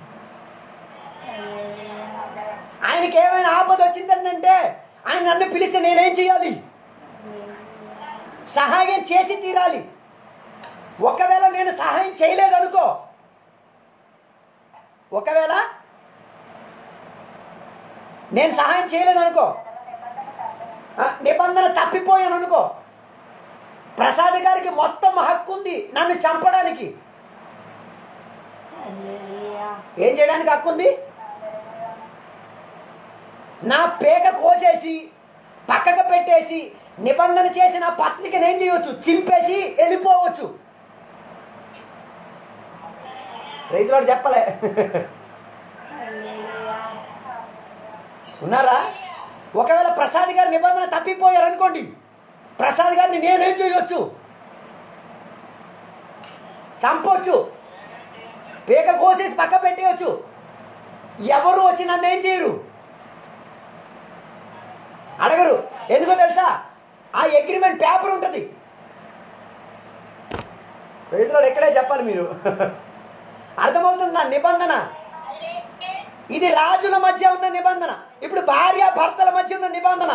ఆయనకి ఏమైనా ఆపద వచ్చిందంటే ఆయన నన్ను పిలిస్తే నేనేం చేయాలి? సహాయం చేసి తీరాలి. ఒకవేళ నేను సహాయం చేయలేదనుకో, ఒకవేళ నేను సహాయం చేయలేదనుకో, నిబంధన తప్పిపోయాను అనుకో, ప్రసాద్ గారికి మొత్తం హక్కు ఉంది నన్ను చంపడానికి. ఏం చేయడానికి హక్కు ఉంది? నా పేక కోసేసి పక్కకు పెట్టేసి నిబంధన చేసిన పత్రికను ఏం చేయవచ్చు? చింపేసి వెళ్ళిపోవచ్చు. ప్రైజ్ లార్డ్ చెప్పలే. ఉన్నారా? ఒకవేళ ప్రసాద్ గారి నిబంధన తప్పిపోయారు అనుకోండి, ప్రసాద్ గారిని నేనేం చేయొచ్చు? చంపొచ్చు, పేక కోసేసి పక్క పెట్టేయచ్చు. ఎవరు వచ్చి నన్ను ఏం చేయరు? అడగరు. ఎందుకో తెలుసా? ఆ అగ్రిమెంట్ పేపర్ ఉంటుంది. రైతులు ఎక్కడే చెప్పాలి మీరు. అర్థమవుతుందా? నిబంధన ఇది రాజుల మధ్య ఉన్న నిబంధన. ఇప్పుడు భార్య భర్తల మధ్య ఉన్న నిబంధన.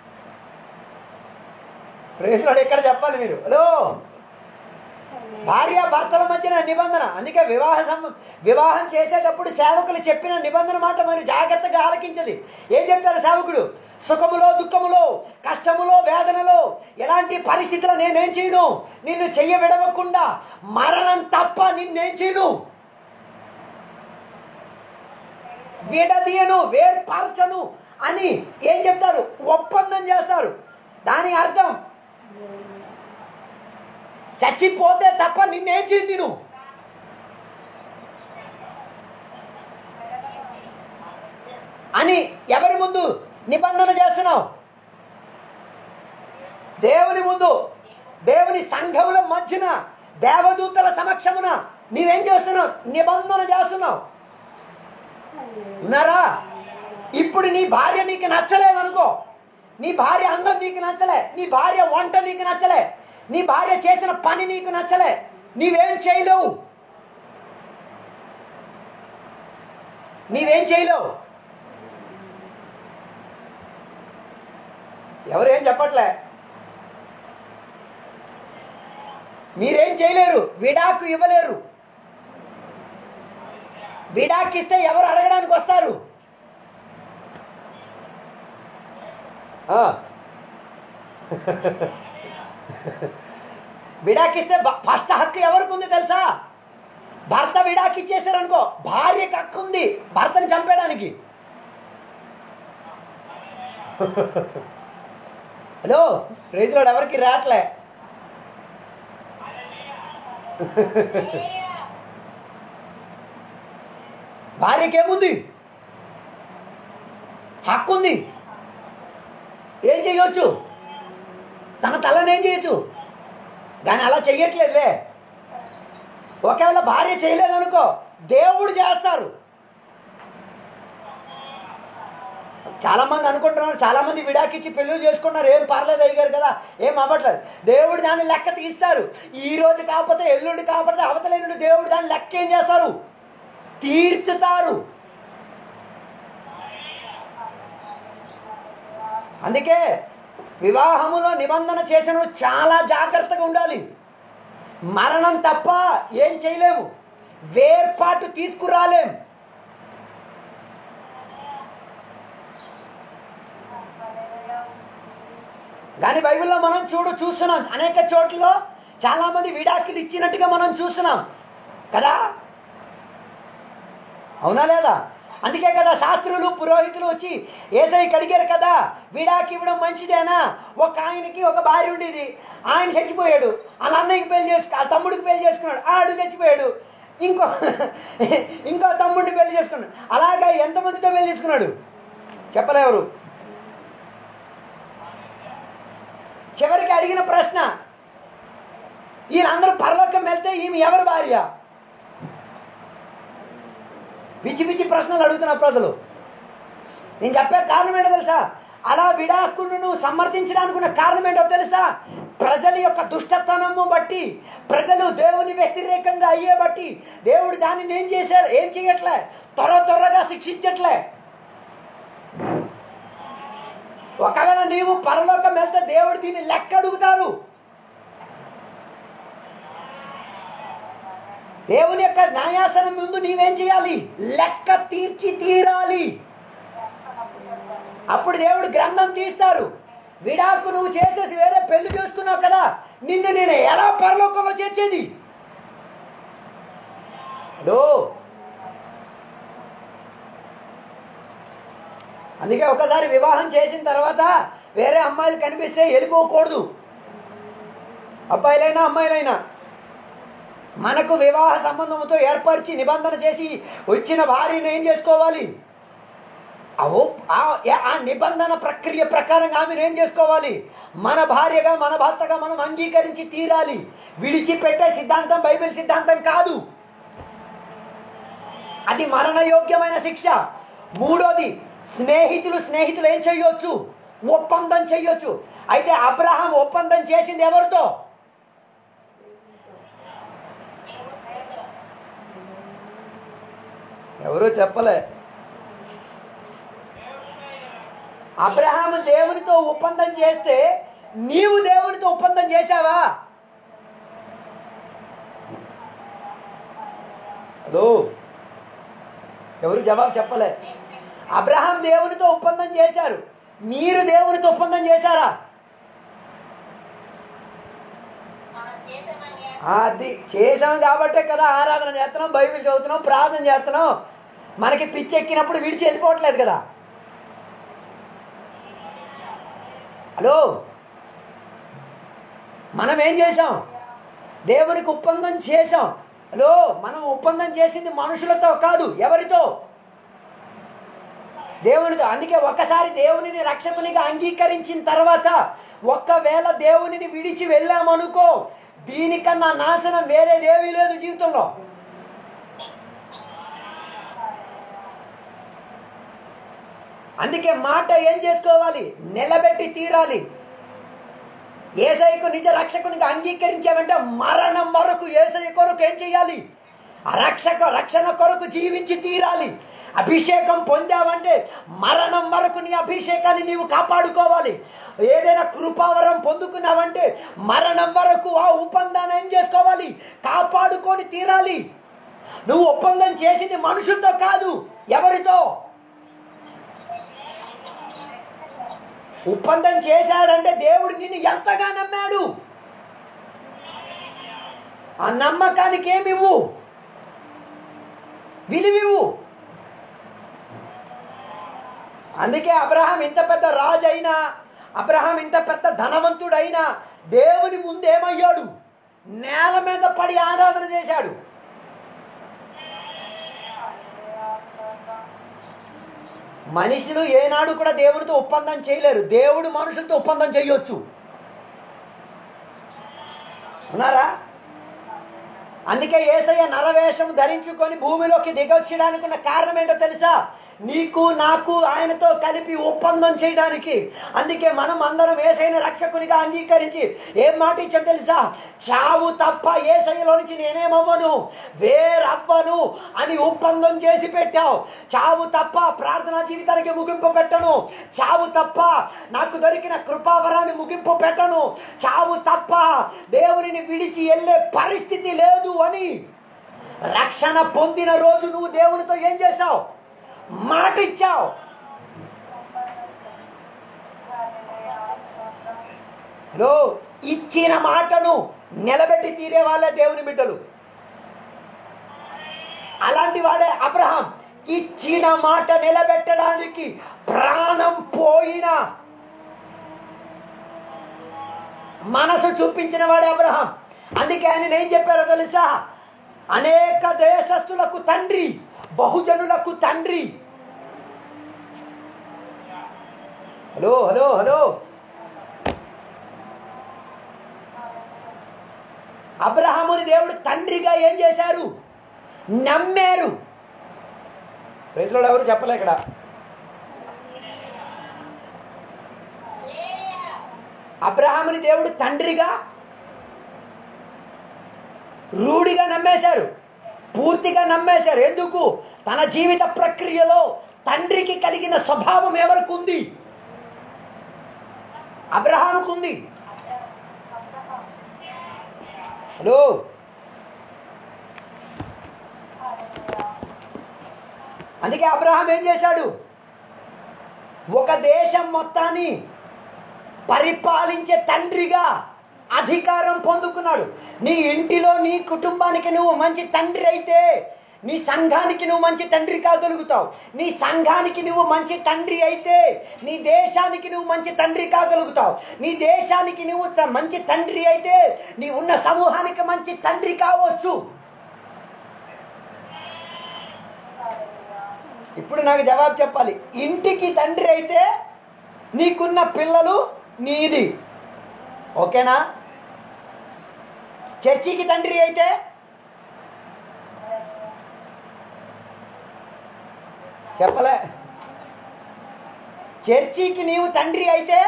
రైతులు ఎక్కడ చెప్పాలి మీరు? హలో, భార్య భర్తల మధ్యన నిబంధన. అందుకే వివాహం చేసేటప్పుడు సేవకులు చెప్పిన నిబంధన మాట మరి జాగ్రత్తగా ఆలకించాలి. ఏం చెప్తారు సేవకుడు? సుఖములో దుఃఖములో కష్టములో వేదనలో ఎలాంటి పరిస్థితుల్లో నేనేం చేయను, నిన్ను చెయ్య విడవకుండా మరణం తప్ప నిన్నేం చేయను, విడదీయను, వేర్పరచను అని ఏం చెప్తారు? ఒప్పందం చేస్తారు. దాని అర్థం చచ్చిపోతే తప్ప నిన్నేం చేయను నేను. అని ఎవరి ముందు నిబంధన చేస్తున్నావు? దేవుని ముందు, దేవుని సంఘముల మధ్యన, దేవదూతల సమక్షమున నీవేం చేస్తున్నావు? నిబంధన చేస్తున్నావు. ఉన్నారా? ఇప్పుడు నీ భార్య నీకు నచ్చలేదు అనుకో, నీ భార్య అందం నీకు నచ్చలే, నీ భార్య వంట నీకు నచ్చలే, నీ భార్య చేసిన పని నీకు నచ్చలే, నీవేం చేయలేవు. ఎవరేం చెప్పట్లే. మీరేం చేయలేరు. విడాకు ఇవ్వలేరు. విడాకిస్తే ఎవరు అడగడానికి వస్తారు? విడాకిస్తే ఫస్ట్ హక్కు ఎవరికి ఉంది తెలుసా? భర్త విడాకి ఇచ్చేసారనుకో, భార్యకి హక్కు ఉంది భర్తని చంపేయడానికి. హలో, ప్రైజ్లో ఎవరికి రావట్లే. భార్యకేముంది? హక్కు ఉంది. ఏం చేయొచ్చు? తన తలని ఏం చేయొచ్చు, కానీ అలా చెయ్యట్లేదులే. ఒకవేళ భార్య చేయలేదనుకో, దేవుడు చేస్తారు. చాలామంది అనుకుంటున్నారు, చాలామంది విడాకిచ్చి పెళ్ళిళ్ళు చేసుకున్నారు, ఏం పర్లేదు అయ్యారు కదా, ఏం అవ్వట్లేదు. దేవుడు దాన్ని లెక్క తీస్తారు. ఈ రోజు కాకపోతే ఎల్లుండి కాకపోతే అవతలేనుండి దేవుడు దాన్ని లెక్క ఏం చేస్తారు? తీర్చుతారు. అందుకే వివాహములో నిబంధన చేసినప్పుడు చాలా జాగ్రత్తగా ఉండాలి. మరణం తప్ప ఏం చేయలేము, వేర్పాటు తీసుకురాలేం. కానీ బైబిల్లో మనం చూస్తున్నాం, అనేక చోట్లలో చాలామంది విడాకులు ఇచ్చినట్టుగా మనం చూస్తున్నాం కదా, అవునా లేదా? అందుకే కదా శాస్త్రులు పురోహితులు వచ్చి యేసయ్యకి అడిగారు కదా, విడాకి ఇవ్వడం మంచిదేనా? ఒక ఆయనకి ఒక భార్య ఉండేది, ఆయన చచ్చిపోయాడు, వాళ్ళ అన్నయ్యకి పెళ్లి ఆ తమ్ముడికి పెళ్లి చేసుకున్నాడు, ఆడు చచ్చిపోయాడు, ఇంకో తమ్ముడిని పెళ్లి చేసుకున్నాడు. అలాగా ఎంతమందితో పెళ్లి చేసుకున్నాడు చెప్పలేవరు. చివరికి అడిగిన ప్రశ్న, వీళ్ళందరూ పరలోకం వెళ్తే ఈమె ఎవరి భార్య? పిచ్చి పిచ్చి ప్రశ్నలు అడుగుతున్నారు ప్రజలు. నేను చెప్పే కారణం ఏంటో తెలుసా? అలా విడాకులను సమర్థించడానికి ఉన్న కారణం ఏంటో తెలుసా? ప్రజల యొక్క దుష్టతనము బట్టి, ప్రజలు దేవుని వ్యతిరేకంగా అయ్యే బట్టి దేవుడు దానిని ఏం చేయట్లే, త్వరగా శిక్షించట్లే. ఒకవేళ నీవు పరలోకం వెళ్తే దేవుడు దీన్ని లెక్క అడుగుతారు. దేవుని యొక్క న్యాయాసనం ముందు నీవేం చేయాలి? లెక్క తీరాలి. అప్పుడు దేవుడు గ్రంథం తీస్తారు. విడాకు నువ్వు చేసేసి వేరే పెళ్లి చేసుకున్నావు కదా, నిన్ను నేను ఎలా పరలోకంలో చేర్చేది? హలో, అందుకే ఒకసారి వివాహం చేసిన తర్వాత వేరే అమ్మాయిలు కనిపిస్తే వెళ్ళిపోకూడదు. అబ్బాయిలైనా అమ్మాయిలైనా మనకు వివాహ సంబంధంతో ఏర్పరిచి నిబంధన చేసి వచ్చిన భార్యను ఏం చేసుకోవాలి? ఆ నిబంధన ప్రక్రియ ప్రకారంగా ఆమెను ఏం చేసుకోవాలి? మన భార్యగా, మన భర్తగా మనం అంగీకరించి తీరాలి. విడిచిపెట్టే సిద్ధాంతం బైబిల్ సిద్ధాంతం కాదు, అది మరణయోగ్యమైన శిక్ష. మూడోది, స్నేహితులు ఏం చేయొచ్చు? ఒప్పందం చెయ్యొచ్చు. అయితే అబ్రహాం ఒప్పందం చేసింది ఎవరితో? ఎవరు చెప్పలే. అబ్రహాము దేవునితో ఒప్పందం చేస్తే నీవు దేవునితో ఒప్పందం చేశావా? హలో, ఎవరు జవాబు చెప్పలే. అబ్రహాం దేవునితో ఒప్పందం చేశారు, మీరు దేవునితో ఒప్పందం చేశారా? అది చేసాం కాబట్టే కదా ఆరాధన చేస్తున్నాం, బైబిల్ చదువుతున్నాం, ప్రార్థన చేస్తున్నాం. మనకి పిచ్చి ఎక్కినప్పుడు విడిచి వెళ్ళిపోవట్లేదు కదా. హలో, మనం ఏం చేసాం? దేవునికి ఒప్పందం చేసాం. హలో, మనం ఒప్పందం చేసింది మనుషులతో కాదు, ఎవరితో? దేవునితో. అందుకే ఒకసారి దేవునిని రక్షకునిగా అంగీకరించిన తర్వాత ఒక్కవేళ దేవునిని విడిచి వెళ్ళామనుకో, దీనికన్నా నాశనం వేరేదేమీ లేదు జీవితంలో. అందుకే మాట ఏం చేసుకోవాలి? నిలబెట్టి తీరాలి. యేసయ్యకు నిజ రక్షకునిగా అంగీకరించామంటే మరణం వరకు యేసయ్య కొరకు ఏం చేయాలి? రక్షణ కొరకు జీవించి తీరాలి. అభిషేకం పొందావంటే మరణం వరకు నీ అభిషేకాన్ని నీవు కాపాడుకోవాలి. ఏదైనా కృపావరం పొందుకున్నావంటే మరణం వరకు ఆ ఒప్పందాన్ని ఏం చేసుకోవాలి? కాపాడుకొని తీరాలి. నువ్వు ఒప్పందం చేసింది మనుషులతో కాదు, ఎవరితో? ఒప్పందం చేశాడంటే దేవుడు నిన్ను ఎంతగా నమ్మాడు. ఆ నమ్మకానికి ఏమివ్వు? విలువివ్వు. అందుకే అబ్రహాం ఇంత పెద్ద రాజు అయినా, అబ్రహాం ఇంత పెద్ద ధనవంతుడైనా దేవుని ముందేమయ్యాడు? నేల మీద పడి ఆరాధన చేశాడు. మనుషులు ఏనాడు కూడా దేవునితో ఒప్పందం చేయలేరు, దేవుడు మనుషులతో ఒప్పందం చేయొచ్చు. ఉన్నారా? అందుకే యేసయ్య నరవేషం ధరించుకొని భూమిలోకి దిగొచ్చడానికి ఉన్న కారణం ఏంటో తెలుసా? నీకు నాకు ఆయనతో కలిపి ఒప్పందం చేయడానికి. అందుకే మనం అందరం యేసయ్యని రక్షకునిగా అంగీకరించి ఏం మాట ఇచ్చాం తెలుసా? చావు తప్ప యేసయ్యలో నుంచి నేనేమవ్వను, వేరవ్వను అని ఒప్పందం చేసి పెట్టావు. చావు తప్ప ప్రార్థనా జీవితానికి ముగింపు పెట్టను, చావు తప్ప నాకు దొరికిన కృపావరాన్ని ముగింపు పెట్టను, చావు తప్ప దేవునిని విడిచి వెళ్ళే పరిస్థితి లేదు అని రక్షణ పొందిన రోజు నువ్వు దేవునితో ఏం చేశావు? మాట ఇచ్చావు. హలో, ఇచ్చిన మాటను నిలబెట్టి తీరే వాళ్ళే దేవుని బిడ్డలు. అలాంటి వాడే అబ్రహాం. ఇచ్చిన మాట నిలబెట్టడానికి ప్రాణం పోయిన మనసు చూపించిన వాడే అబ్రహాం. అందుకే ఆయన ఏం చెప్పారో తెలుసా? అనేక దేశస్థులకు తండ్రి, బహుజనులకు తండ్రి. హలో హలో హలో, అబ్రహాముని దేవుడు తండ్రిగా ఏం చేశారు? నమ్మారు. రైతులు ఎవరు చెప్పలే ఇక్కడ. అబ్రహాముని దేవుడు తండ్రిగా రూఢిగా నమ్మేశారు, పూర్తిగా నమ్మేశారు. ఎందుకు? తన జీవిత ప్రక్రియలో తండ్రికి కలిగిన స్వభావం ఎవరికి ఉంది? అబ్రహాముకు ఉంది. హలో, అందుకే అబ్రహాం ఏం చేశాడు? ఒక దేశం మొత్తాన్ని పరిపాలించే తండ్రిగా అధికారం పొందుకున్నాడు. నీ ఇంటిలో నీ కుటుంబానికి నువ్వు మంచి తండ్రి అయితే నీ సంఘానికి నువ్వు మంచి తండ్రి కాగలుగుతావు. నీ సంఘానికి నువ్వు మంచి తండ్రి అయితే నీ దేశానికి నువ్వు మంచి తండ్రి కాగలుగుతావు. నీ దేశానికి నువ్వు మంచి తండ్రి అయితే నీ ఉన్న సమూహానికి మంచి తండ్రి కావచ్చు. ఇప్పుడు నాకు జవాబు చెప్పాలి. ఇంటికి తండ్రి అయితే నీకున్న పిల్లలు నీది, ఓకేనా? చర్చికి తండ్రి అయితే చెప్పలే. చర్చికి నీవు తండ్రి అయితే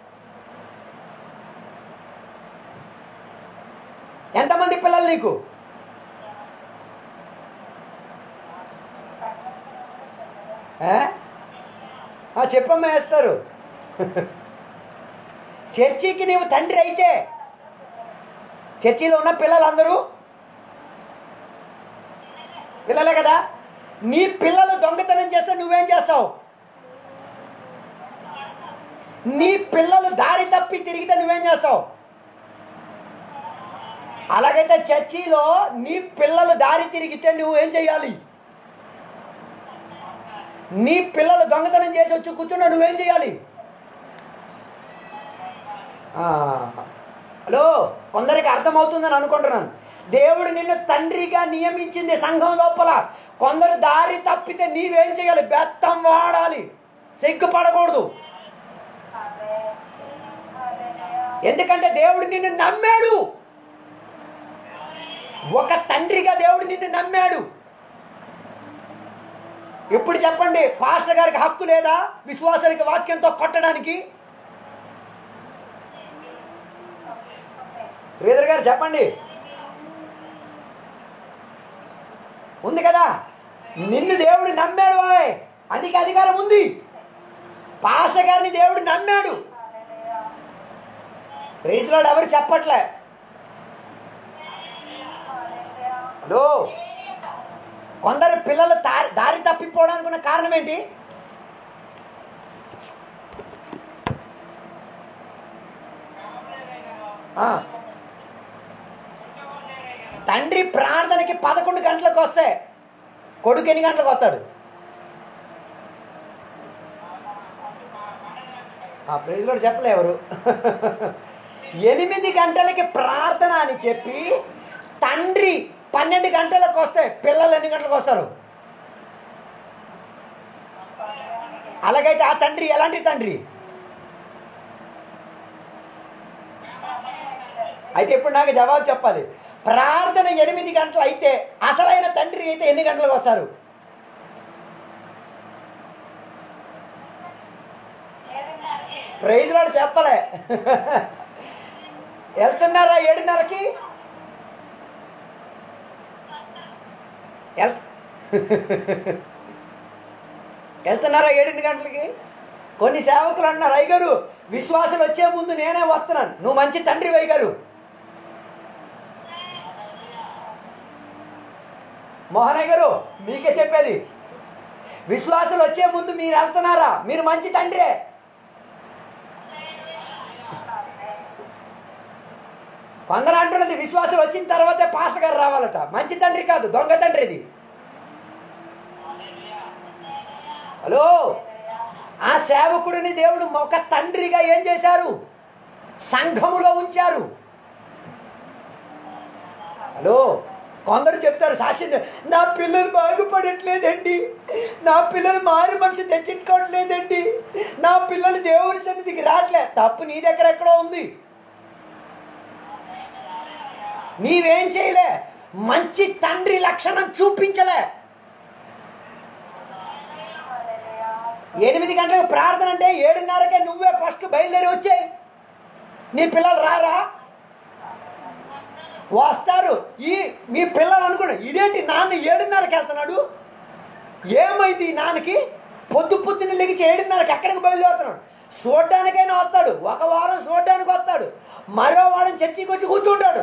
ఎంతమంది పిల్లలు నీకు? చెప్పమ్మా వేస్తారు. చర్చికి నీవు తండ్రి అయితే చర్చిలో ఉన్న పిల్లలందరూ పిల్లలే కదా. నీ పిల్లలు దొంగతనం చేస్తే నువ్వేం చేస్తావు? నీ పిల్లలు దారి తప్పి తిరిగితే నువ్వేం చేస్తావు? అలాగైతే చర్చిలో నీ పిల్లలు దారి తిరిగితే నువ్వేం చేయాలి? నీ పిల్లలు దొంగతనం చేసి వచ్చి కూర్చున్నా నువ్వేం చేయాలి? హలో, కొందరికి అర్థమవుతుందని అనుకుంటున్నాను. దేవుడు నిన్ను తండ్రిగా నియమించింది సంఘం లోపల. కొందరు దారి తప్పితే నీవేం చేయాలి? బెత్తం వాడాలి, సిగ్గుపడకూడదు. ఎందుకంటే దేవుడు నిన్ను నమ్మాడు. ఒక తండ్రిగా దేవుడు నిన్ను నమ్మాడు. ఇప్పుడు చెప్పండి, పాస్టర్ గారికి హక్కు లేదా విశ్వాసానికి వాక్యంతో కొట్టడానికి? శ్రీధర్ గారు చెప్పండి, ఉంది కదా. నిన్ను దేవుడు నమ్మాడు, అందుకే అధికారం ఉంది. పాస్టర్ గారిని దేవుడు నమ్మాడు. ప్రైజ్ లార్డ్ ఎవరు చెప్పట్లే. హలో, కొందరు పిల్లలు దారి తప్పిపోవడానికి ఉన్న కారణం ఏంటి? తండ్రి ప్రార్థనకి 11 గంటలకు వస్తే కొడుకు ఎన్ని గంటలకు వస్తాడు? ప్రైజ్ కూడా చెప్పలే ఎవరు. 8 గంటలకి ప్రార్థన అని చెప్పి తండ్రి 12 గంటలకు వస్తే పిల్లలు ఎన్ని గంటలకు వస్తారు? అలాగైతే ఆ తండ్రి ఎలాంటి తండ్రి? అయితే ఇప్పుడు నాకు జవాబు చెప్పాలి. ప్రార్థన 8 గంటలు అయితే అసలైన తండ్రి అయితే ఎన్ని గంటలకు వస్తారు? ప్రైజ్ లార్డ్ చెప్పలే. వెళ్తున్నారా 7:30కి? వెళ్తున్నారా 7 గంటలకి? కొన్ని సేవకులు అన్నారు, అయ్యగారు విశ్వాసులు వచ్చే ముందు నేనే వస్తున్నాను. నువ్వు మంచి తండ్రి అయ్యగారు. మోహనయ్య గారు మీకే చెప్పేది, విశ్వాసులు వచ్చే ముందు మీరు వెళ్తున్నారా? మీరు మంచి తండ్రే. కొందరు అంటున్నది విశ్వాసులు వచ్చిన తర్వాతే పాస్టర్ గారు రావాలట. మంచి తండ్రి కాదు, దొంగ తండ్రి ఇది. హలో, ఆ సేవకుడిని దేవుడు ఒక తండ్రిగా ఏం చేశారు? సంఘములో ఉంచారు. హలో, కొందరు చెప్తారు సాక్ష్యం, నా పిల్లలు బాగుపడట్లేదండి, నా పిల్లలు మారు మనసు తెచ్చుకోవట్లేదండి, నా పిల్లలు దేవుని సన్నిధికి రావట్లే. తప్పు నీ దగ్గర ఎక్కడో ఉంది. నీవేం చేయలే, మంచి తండ్రి లక్షణం చూపించలే. 8 గంటలకు ప్రార్థన అంటే 7:30కే నువ్వే ఫస్ట్ బయలుదేరి వచ్చాయి. నీ పిల్లలు రారా? వస్తారు. మీ పిల్లలు అనుకోండి, ఇదేంటి నాన్న 7:30కి వెళ్తున్నాడు, ఏమైంది నాన్నకి? పొద్దున్న లెగిచి 7:30కి ఎక్కడికి బయలుదేరుతున్నాడు? చూడడానికైనా వస్తాడు. ఒక వారం చూడడానికి వస్తాడు, మరో వారం చర్చికి వచ్చి కూర్చుంటాడు.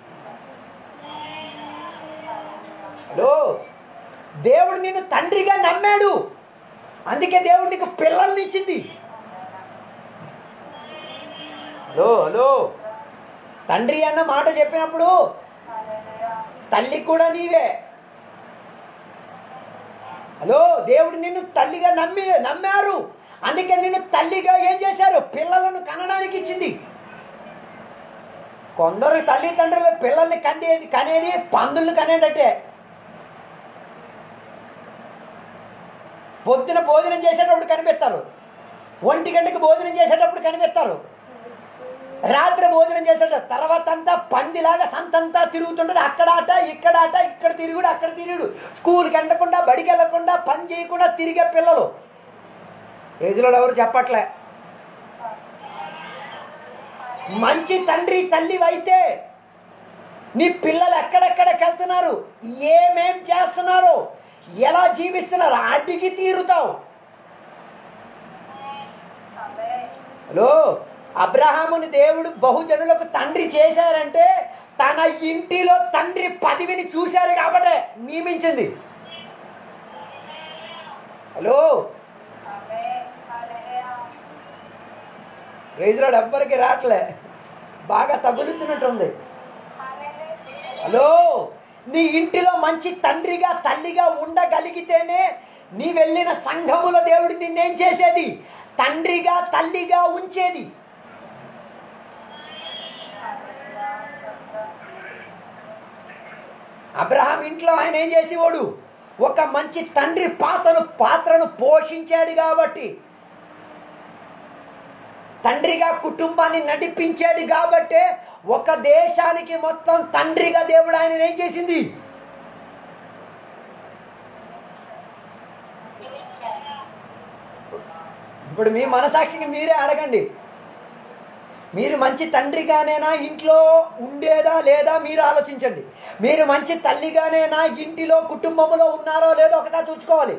హలో, దేవుడు నిన్ను తండ్రిగా నమ్మాడు. అందుకే దేవుడు నీకు పిల్లల్ని ఇచ్చింది. హలో, తండ్రి అన్న మాట చెప్పినప్పుడు తల్లి కూడా నీవే. హలో, దేవుడు నిన్ను తల్లిగా నమ్మారు. అందుకే నిన్ను తల్లిగా ఏం చేశారు? పిల్లలను కనడానికి ఇచ్చింది. కొందరు తల్లిదండ్రులు పిల్లల్ని కనేది పందుల్ని కనేటట్టే. పొద్దున భోజనం చేసేటప్పుడు కనిపెడతారు, 1 గంటకి భోజనం చేసేటప్పుడు కనిపెడతారు, రాత్రి భోజనం చేసేటప్పుడు. తర్వాత అంతా పందిలాగా సంతంతా తిరుగుతుంటుంది. అక్కడ ఆట, ఇక్కడ తిరుగుడు, అక్కడ తిరుగుడు. స్కూల్కి వెళ్ళకుండా, బడికి వెళ్ళకుండా, పని చేయకుండా తిరిగే పిల్లలు. రేజులో ఎవరు చెప్పట్లే. మంచి తండ్రి తల్లివైతే నీ పిల్లలు ఎక్కడెక్కడికి వెళ్తున్నారు, ఏమేం చేస్తున్నారు, ఎలా జీవిస్తున్నారు అడిగి తీరుతావు. హలో, అబ్రహాముని దేవుడు బహుజనులకు తండ్రి చేశారంటే తన ఇంటిలో తండ్రి పదవిని చూశారు కాబట్టి నియమించింది. హలో, రైజురాడు ఎవ్వరికి రావట్లే, బాగా తగులుతున్నట్టుంది. హలో, నీ ఇంటిలో మంచి తండ్రిగా తల్లిగా ఉండగలిగితేనే నీ వెళ్ళిన సంఘములో దేవుడు నిన్నేం చేసేది, తండ్రిగా తల్లిగా ఉంచేది. అబ్రహాం ఇంట్లో ఆయన ఏం చేసేవాడు, ఒక మంచి తండ్రి పాత్రను పోషించాడు కాబట్టి, తండ్రిగా కుటుంబాన్ని నడిపించాడు కాబట్టి ఒక దేశానికి మొత్తం తండ్రిగా దేవుడు ఆయన ఏం చేసింది. ఇప్పుడు మీ మనసాక్షికి మీరే అడగండి, మీరు మంచి తండ్రిగానేనా ఇంట్లో ఉండేదా లేదా మీరు ఆలోచించండి. మీరు మంచి తల్లిగానేనా ఇంటిలో కుటుంబంలో ఉన్నారో లేదో ఒకసారి చూసుకోవాలి.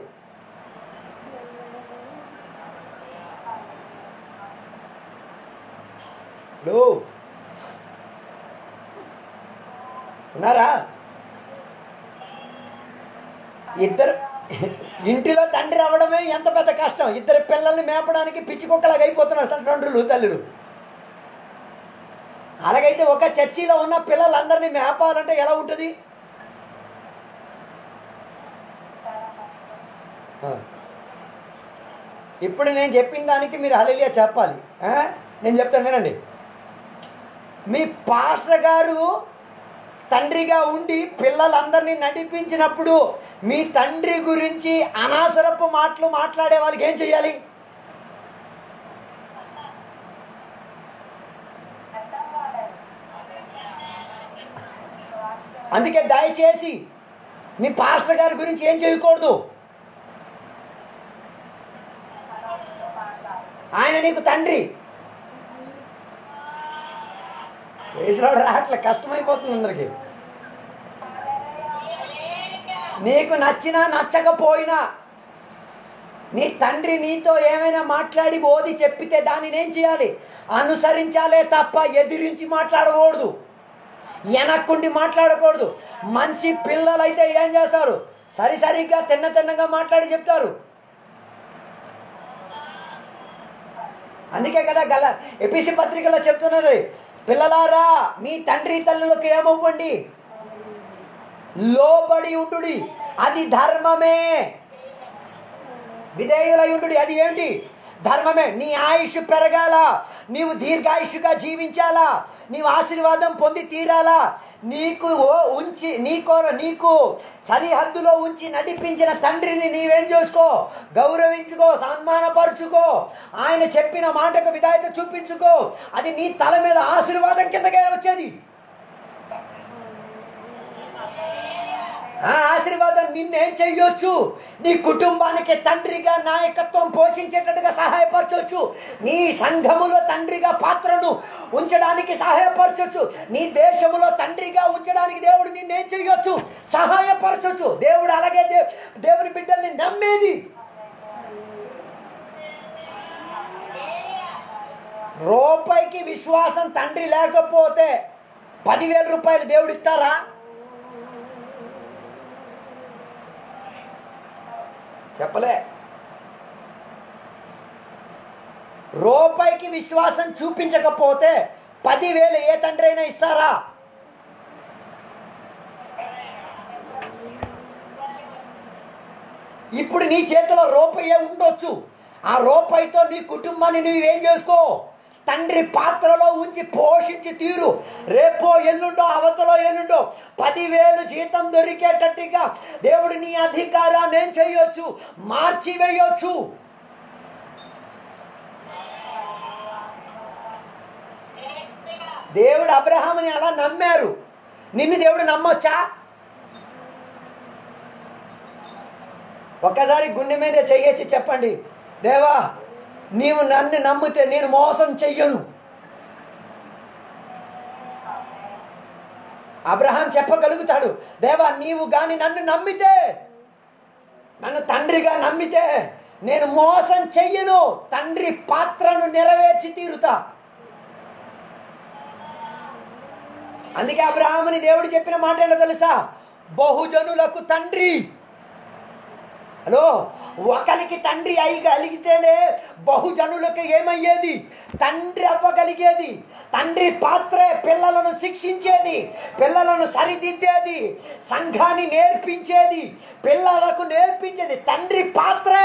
ఉన్నారా? ఇద్దరు ఇంటిలో తండ్రి అవ్వడమే ఎంత పెద్ద కష్టం. ఇద్దరు పిల్లల్ని మేపడానికి పిచ్చి కుక్కలాగా అయిపోతున్నారు తండ్రులు తల్లులు. అలాగైతే ఒక చర్చిలో ఉన్న పిల్లలందరినీ మేపాలంటే ఎలా ఉంటుంది? ఇప్పుడు నేను చెప్పిన దానికి మీరు హల్లెలూయా చెప్పాలి. నేను చెప్తాను వినండి. మీ పాస్టర్ గారు తండ్రిగా ఉండి పిల్లలందరినీ నడిపించినప్పుడు మీ తండ్రి గురించి అనవసరపు మాటలు మాట్లాడే వాళ్ళకి ఏం చేయాలి? అందుకే దయచేసి మీ పాస్టర్ గారి గురించి ఏం చేయకూడదు. ఆయన నీకు తండ్రి. వేసిరాడు అట్లా కష్టమైపోతుంది అందరికి. నీకు నచ్చినా నచ్చకపోయినా నీ తండ్రి నీతో ఏమైనా మాట్లాడి బోధి చెప్పితే దాన్ని ఏం చేయాలి? అనుసరించాలే తప్ప ఎదిరించి మాట్లాడకూడదు, వెనక్కుండి మాట్లాడకూడదు. మంచి పిల్లలైతే ఏం చేస్తారు? సరిగ్గా తిన్నగా మాట్లాడి చెప్తారు. అందుకే కదా ఎపిసి పత్రికలో చెప్తున్నది, పిల్లలారా మీ తండ్రి తల్లులకు ఏమవ్వండి, లోబడి ఉండుడి, అది ధర్మమే. విధేయులై ఉండుడి, అది ఏంటి? ధర్మమే. నీ ఆయుష్ పెరగాల, నీవు దీర్ఘాయుషుగా జీవించాలా, నీవు ఆశీర్వాదం పొంది తీరాలా, నీకు నీకు సరిహద్దులో ఉంచి నడిపించిన తండ్రిని నీవేం చేసుకో, గౌరవించుకో, సన్మానపరుచుకో, ఆయన చెప్పిన మాటకు విధేయత చూపించుకో. అది నీ తల మీద ఆశీర్వాదం కిందకే వచ్చేది. ఆ ఆశీర్వాదం నిన్నేం చెయ్యొచ్చు? నీ కుటుంబానికి తండ్రిగా నాయకత్వం పోషించేటట్టుగా సహాయపరచవచ్చు. నీ సంఘములో తండ్రిగా పాత్రను ఉంచడానికి సహాయపరచవచ్చు. నీ దేశములో తండ్రిగా ఉంచడానికి దేవుడు నిన్నేం చెయ్యొచ్చు? సహాయపరచవచ్చు. దేవుడు అలాగే దేవుని బిడ్డల్ని నమ్మేది. రూపాయికి విశ్వాసం తండ్రి లేకపోతే 10,000 రూపాయలు దేవుడు ఇస్తారా? చెప్పలే. రూపాయికి విశ్వాసం చూపించకపోతే 10,000 ఏ తండ్రి అయినా ఇస్తారా? ఇప్పుడు నీ చేతిలో రూపాయే ఉండొచ్చు. ఆ రూపాయితో నీ కుటుంబాన్ని నీవేం చేసుకో, తండ్రి పాత్రలో ఉంచి పోషించి తీరు. రేపో ఎల్లుండో అవతలో ఎల్లుండో 10,000 జీతం దొరికేటట్టుగా దేవుడు నీ అధికారాన్ని ఏం చేయొచ్చు? మార్చివేయొచ్చు. దేవుడు అబ్రహాముని అలా నమ్మారు. నిన్ను దేవుడు నమ్మొచ్చా? ఒక్కసారి గుండె మీద చెయ్యొచ్చి చెప్పండి, దేవా నీవు నన్ను నమ్మితే నేను మోసం చెయ్యను. అబ్రహాం చెప్పగలుగుతాడు, దేవా నీవు గాని నన్ను నమ్మితే, నన్ను తండ్రిగా నమ్మితే నేను మోసం చెయ్యను, తండ్రి పాత్రను నెరవేర్చి తీరుతా. అందుకే అబ్రహాముని దేవుడు చెప్పిన మాట ఏంటో తెలుసా? బహుజనులకు తండ్రి. హలో, ఒకరికి తండ్రి అయ్యగలిగితేనే బహుజనులకు ఏమయ్యేది? తండ్రి అవ్వగలిగేది. తండ్రి పాత్రే పిల్లలను శిక్షించేది, పిల్లలను సరిదిద్దేది, సంఘాన్ని నేర్పించేది, పిల్లలకు నేర్పించేది తండ్రి పాత్రే.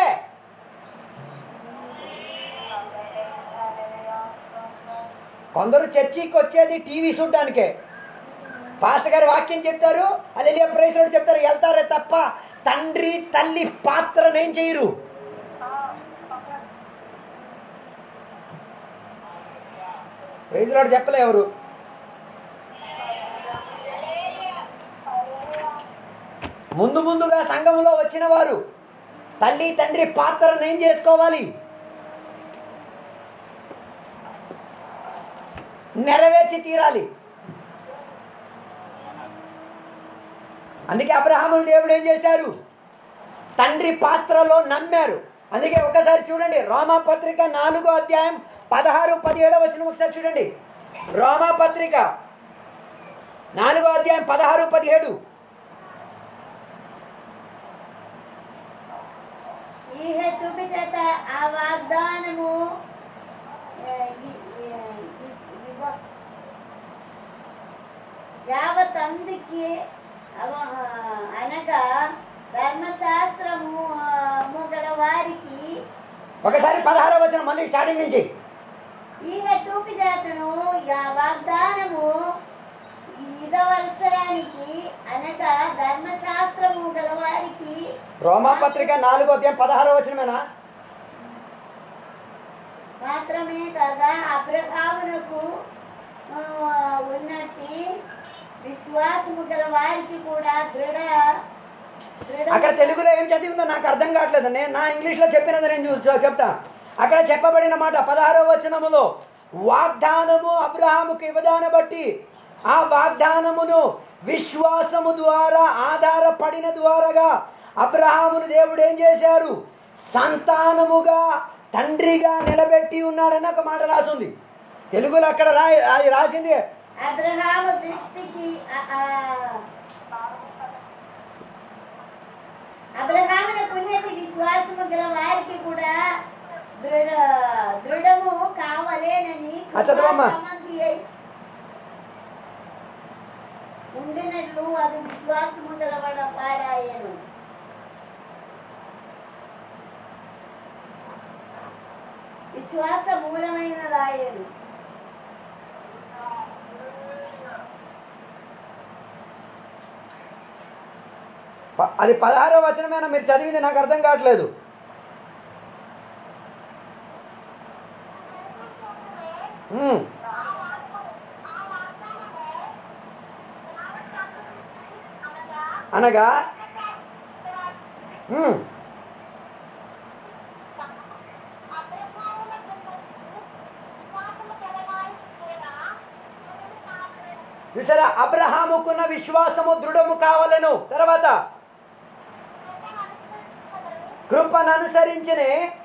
కొందరు చర్చికి వచ్చేది టీవీ చూడడానికే. పాస్టర్ గారు వాక్యం చెప్తారు, అది ప్రైజ్ రోడ్ చెప్తారు, వెళ్తారే తప్ప తండ్రి తల్లి పాత్రను ఏం చేయరు. ప్రైజ్ రోడ్ చెప్పలే ఎవరు. ముందుగా సంఘంలో వచ్చిన వారు తల్లి తండ్రి పాత్రను ఏం చేసుకోవాలి? నెరవేర్చి తీరాలి. అందుకే అబ్రహాము దేవుడు ఏం చేశారు? తండ్రి పాత్రలో నమ్మారు. అందుకే ఒకసారి చూడండి, రోమాపత్రిక 4వ అధ్యాయం 16-17 వచనం ఒకసారి చూడండి. రోమాపత్రిక 4వ అధ్యాయం 16-17. ఈ హేతుకు చేత ఆ వాగ్దానము యావతందికి అనగా ధర్మశాస్త్రము గల వారికి. ఒకసారి 16వ వచనం మళ్ళీ స్టార్టింగ్ నుంచి. ఈ హేతుకు చేతను వాగ్దానము ఇదవలసరానికి అనగా ధర్మశాస్త్రము గల వారికి. రోమాపత్రిక 4వ అధ్యాయం 16వ వచనమేనా? మాత్రమే కాగా అబ్రహామునకు ఉన్నట్టి విశ్వాసము గల వారికి కూడా దృఢ. అక్కడ తెలుగులో ఏం చదివిందో నాకు అర్థం కావట్లేదు. నేను నా ఇంగ్లీష్లో చెప్పినది నేను చెప్తా. అక్కడ చెప్పబడిన మాట 16వ వచనములో, వాగ్దానము అబ్రహాముకు ఇవ్వదాన్ని బట్టి ఆ వాగ్దానమును విశ్వాసము ద్వారా ఆధారపడిన ద్వారాగా అబ్రహామును దేవుడు ఏం చేశారు? సంతానముగా తండ్రిగా నిలబెట్టి ఉన్నాడని ఒక మాట రాసింది. తెలుగులో అక్కడ రాసింది అబ్రహాము దృష్టికి అబ్రహామునకు ఉన్నది విశ్వాసము గల వారికి కూడా దృఢము కావలేనని ఉండినట్లు అది విశ్వాసము గల వాడాయను. విశ్వాస మూలమైనదాయను. అది 16వ వచనమేనా మీరు చదివింది? నాకు అర్థం కావట్లేదు. అనగా చూసారా, అబ్రహాముకున్న విశ్వాసము దృఢము కావాలను. తర్వాత కృపను అనుసరించిన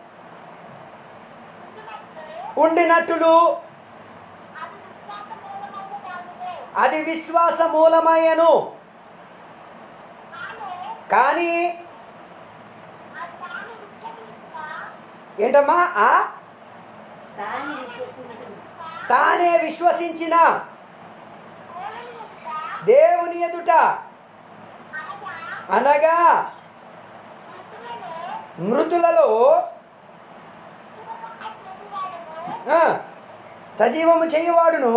ఉండినట్లు అది విశ్వాస మూలమయ్యను. కానీ ఏంటమ్మా? తానే విశ్వసించిన దేవుని ఎదుట అనగా మృతులలో సజీవము చేయువాడును.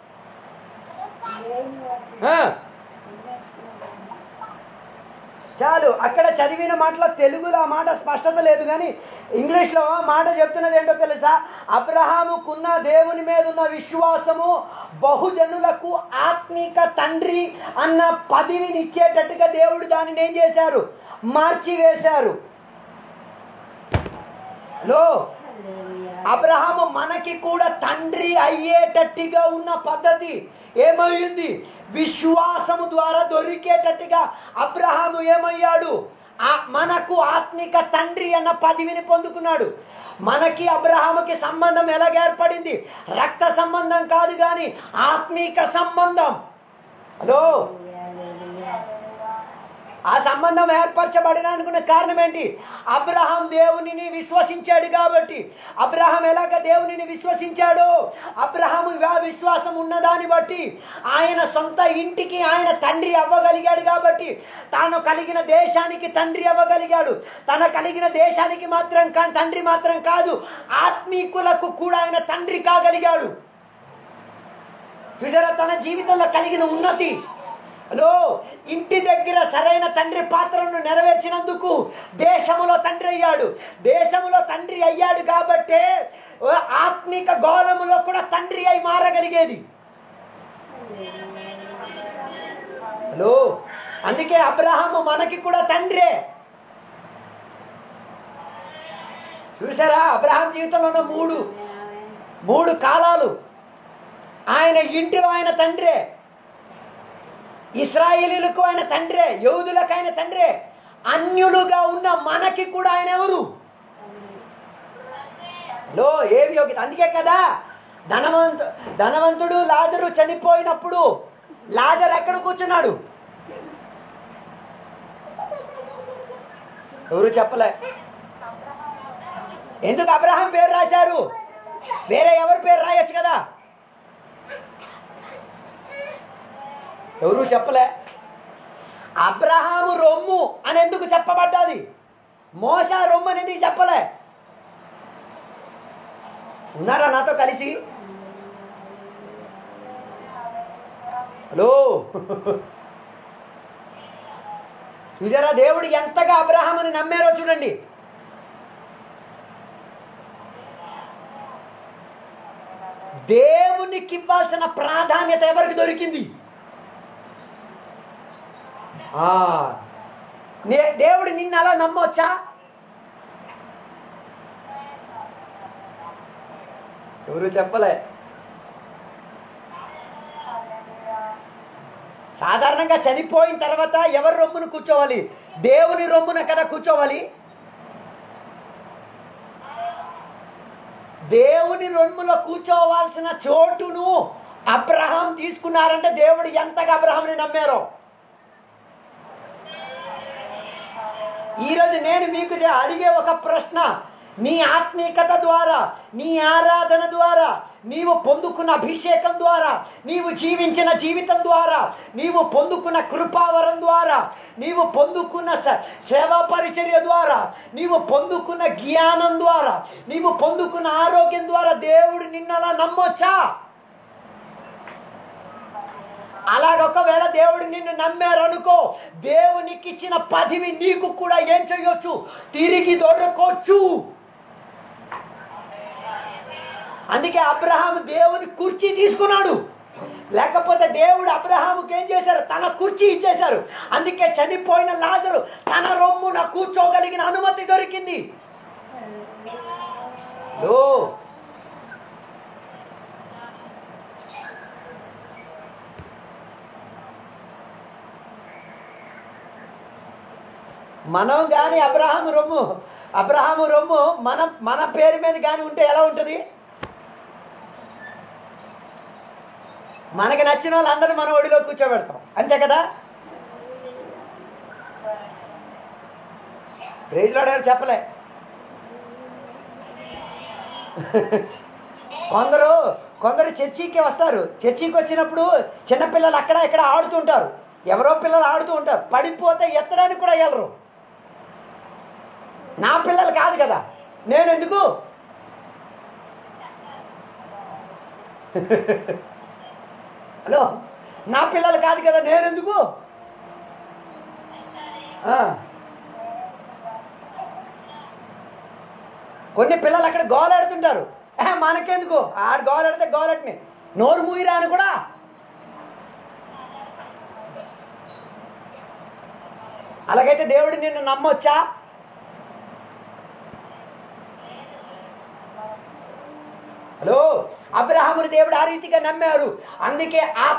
చాలు, అక్కడ చదివిన మాటలో తెలుగులో ఆ మాట స్పష్టత లేదు, కానీ ఇంగ్లీష్లో మాట చెప్తున్నది ఏంటో తెలుసా? అబ్రహాముకున్న దేవుని మీద ఉన్న విశ్వాసము బహుజనులకు ఆత్మీక తండ్రి అన్న పదవిని ఇచ్చేటట్టుగా దేవుడు దానిని ఏం చేశారు? మార్చివేశారు. హలో, అబ్రహాము మనకి కూడా తండ్రి అయ్యేటట్టుగా ఉన్న పద్ధతి ఏమైంది? విశ్వాసము ద్వారా దొరికేటట్టుగా అబ్రహాము ఏమయ్యాడు? మనకు ఆత్మిక తండ్రి అన్న పదవిని పొందుకున్నాడు. మనకి అబ్రహాముకి సంబంధం ఎలాగ ఏర్పడింది? రక్త సంబంధం కాదు కానీ ఆత్మిక సంబంధం. హలో, ఆ సంబంధం ఏర్పరచబడడానికి కారణం ఏంటి? అబ్రహాం దేవునిని విశ్వసించాడు కాబట్టి. అబ్రహాం ఎలాగ దేవునిని విశ్వసించాడో, అబ్రహాము విశ్వాసం ఉన్నదాన్ని బట్టి ఆయన సొంత ఇంటికి ఆయన తండ్రి అవ్వగలిగాడు కాబట్టి తాను కలిగిన దేశానికి తండ్రి అవ్వగలిగాడు. తన కలిగిన దేశానికి మాత్రం తండ్రి మాత్రం కాదు, ఆత్మీకులకు కూడా ఆయన తండ్రి కాగలిగాడు. చూసారా తన జీవితంలో కలిగిన ఉన్నతి? హలో, ఇంటి దగ్గర సరైన తండ్రి పాత్రను నెరవేర్చినందుకు దేశములో తండ్రి అయ్యాడు. దేశములో తండ్రి అయ్యాడు కాబట్టే ఆత్మిక గోళములో కూడా తండ్రి అయి మారగలిగేది. హలో, అందుకే అబ్రహాము మనకి కూడా తండ్రే. చూసారా అబ్రహాం జీవితంలో ఉన్న మూడు కాలాలు ఆయన ఇంటిలో ఆయన తండ్రే, ఇశ్రాయేలీలకు ఆయన తండ్రే, యూదులకు ఆయన తండ్రే, అన్యులుగా ఉన్న మనకి కూడా ఆయన ఎవరు? లో ఏమి యోగ్యత? అందుకే కదా ధనవంతుడు లాజరు చనిపోయినప్పుడు లాజరు ఎక్కడ కూర్చున్నాడు? ఎవరు చెప్పలే. ఎందుకు అబ్రహాం పేరు రాశారు? వేరే ఎవరి పేరు రాయొచ్చు కదా. ఎవరు చెప్పలే. అబ్రహాము రొమ్ము అని ఎందుకు చెప్పబడ్డది? మోసా రొమ్ము అని ఎందుకు చెప్పలే? ఉన్నారా నాతో కలిసి? హలో, చూసారా దేవుడు ఎంతగా అబ్రహాముని నమ్మారో చూడండి. దేవునికి ఇవ్వాల్సిన ప్రాధాన్యత ఎవరికి దొరికింది? దేవుడు నిన్ను అలా నమ్మొచ్చా? ఎవరు చెప్పలే. సాధారణంగా చనిపోయిన తర్వాత ఎవరి రొమ్మును కూర్చోవాలి? దేవుని రొమ్మున కదా కూర్చోవాలి. దేవుని రొమ్ములో కూర్చోవాల్సిన చోటును అబ్రహాం తీసుకున్నారంటే దేవుడు ఎంతగా అబ్రహాంని నమ్మారో. ఈరోజు నేను మీకు అడిగే ఒక ప్రశ్న, నీ ఆత్మీయత ద్వారా, నీ ఆరాధన ద్వారా, నీవు పొందుకున్న అభిషేకం ద్వారా, నీవు జీవించిన జీవితం ద్వారా, నీవు పొందుకున్న కృపావరం ద్వారా, నీవు పొందుకున్న సేవా పరిచర్య ద్వారా, నీవు పొందుకున్న జ్ఞానం ద్వారా, నీవు పొందుకున్న ఆరోగ్యం ద్వారా దేవుడు నిన్నలా నమ్మొచ్చా? అలాగొకవేళ దేవుడు నిన్ను నమ్మారనుకో, దేవునికి ఇచ్చిన పదవి నీకు కూడా ఏం చేయొచ్చు? తిరిగి దొరకొచ్చు. అందుకే అబ్రహాము దేవుని కుర్చీ తీసుకున్నాడు. లేకపోతే దేవుడు అబ్రహాముకి ఏం చేశారు? తన కుర్చీ ఇచ్చేశారు. అందుకే చనిపోయిన లాజరు తన రొమ్మున కూర్చోగలిగిన అనుమతి దొరికింది. మనం కానీ అబ్రహాము రొమ్ము మన పేరు మీద కానీ ఉంటే ఎలా ఉంటుంది? మనకి నచ్చిన వాళ్ళందరూ మన ఒడిలో కూర్చోబెడతాం, అంతే కదా. ప్రైజ్ లార్డ్ గారు చెప్పలే. కొందరు చర్చికి వస్తారు. చర్చికి వచ్చినప్పుడు చిన్నపిల్లలు అక్కడ ఇక్కడ ఆడుతుంటారు. ఎవరో పిల్లలు ఆడుతూ ఉంటారు, పడిపోతే ఎత్తడానికి కూడా వెళ్ళరు. నా పిల్లలు కాదు కదా, నేను ఎందుకు? హలో, నా పిల్లలు కాదు కదా, నేను ఎందుకు? కొన్ని పిల్లలు అక్కడ గోలాడుతుంటారు. మనకెందుకు? ఆడు గోలాడితే గోలటిని నోరు మూయిరా అని కూడా. అలాగైతే దేవుడు నిన్ను నమ్మొచ్చా? హలో, అబ్రహాముని దేవుడు ఆ రీతిగా నమ్మారు. అందుకే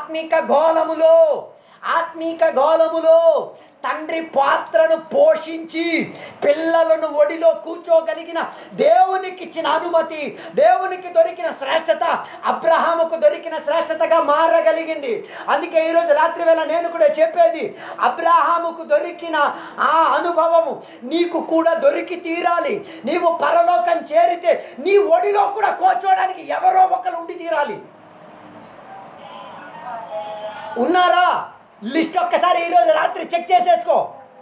ఆత్మీక గోళములో తండ్రి పాత్రను పోషించి పిల్లలను ఒడిలో కూర్చోగలిగిన దేవునికి ఇచ్చిన అనుమతి, దేవునికి దొరికిన శ్రేష్టత అబ్రహాముకు దొరికిన శ్రేష్టతగా మారగలిగింది. అందుకే ఈరోజు రాత్రి వేళ నేను కూడా చెప్పేది, అబ్రహాముకు దొరికిన ఆ అనుభవము నీకు కూడా దొరికి తీరాలి. నీవు పరలోకం చేరితే నీ ఒడిలో కూడా కూర్చోడానికి ఎవరో ఒకరు ఉండి తీరాలి. ఉన్నారా? లిస్ట్ ఒక్కసారి ఈరోజు రాత్రి చెక్ చేసేసుకో.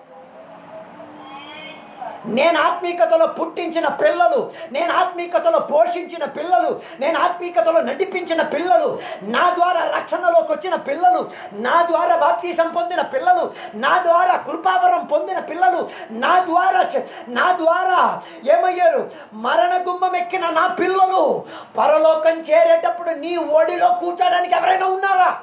నేను ఆత్మీకతలో పుట్టించిన పిల్లలు, నేను ఆత్మీకతలో పోషించిన పిల్లలు, నేను ఆత్మీకతలో నడిపించిన పిల్లలు, నా ద్వారా రక్షణలోకి వచ్చిన పిల్లలు, నా ద్వారా బాప్తీసం పొందిన పిల్లలు, నా ద్వారా కృపావరం పొందిన పిల్లలు, నా ద్వారా ఏమయ్యారు? మరణ గుమ్మం ఎక్కిన నా పిల్లలు పరలోకం చేరేటప్పుడు నీ ఒడిలో కూర్చోడానికి ఎవరైనా ఉన్నారా?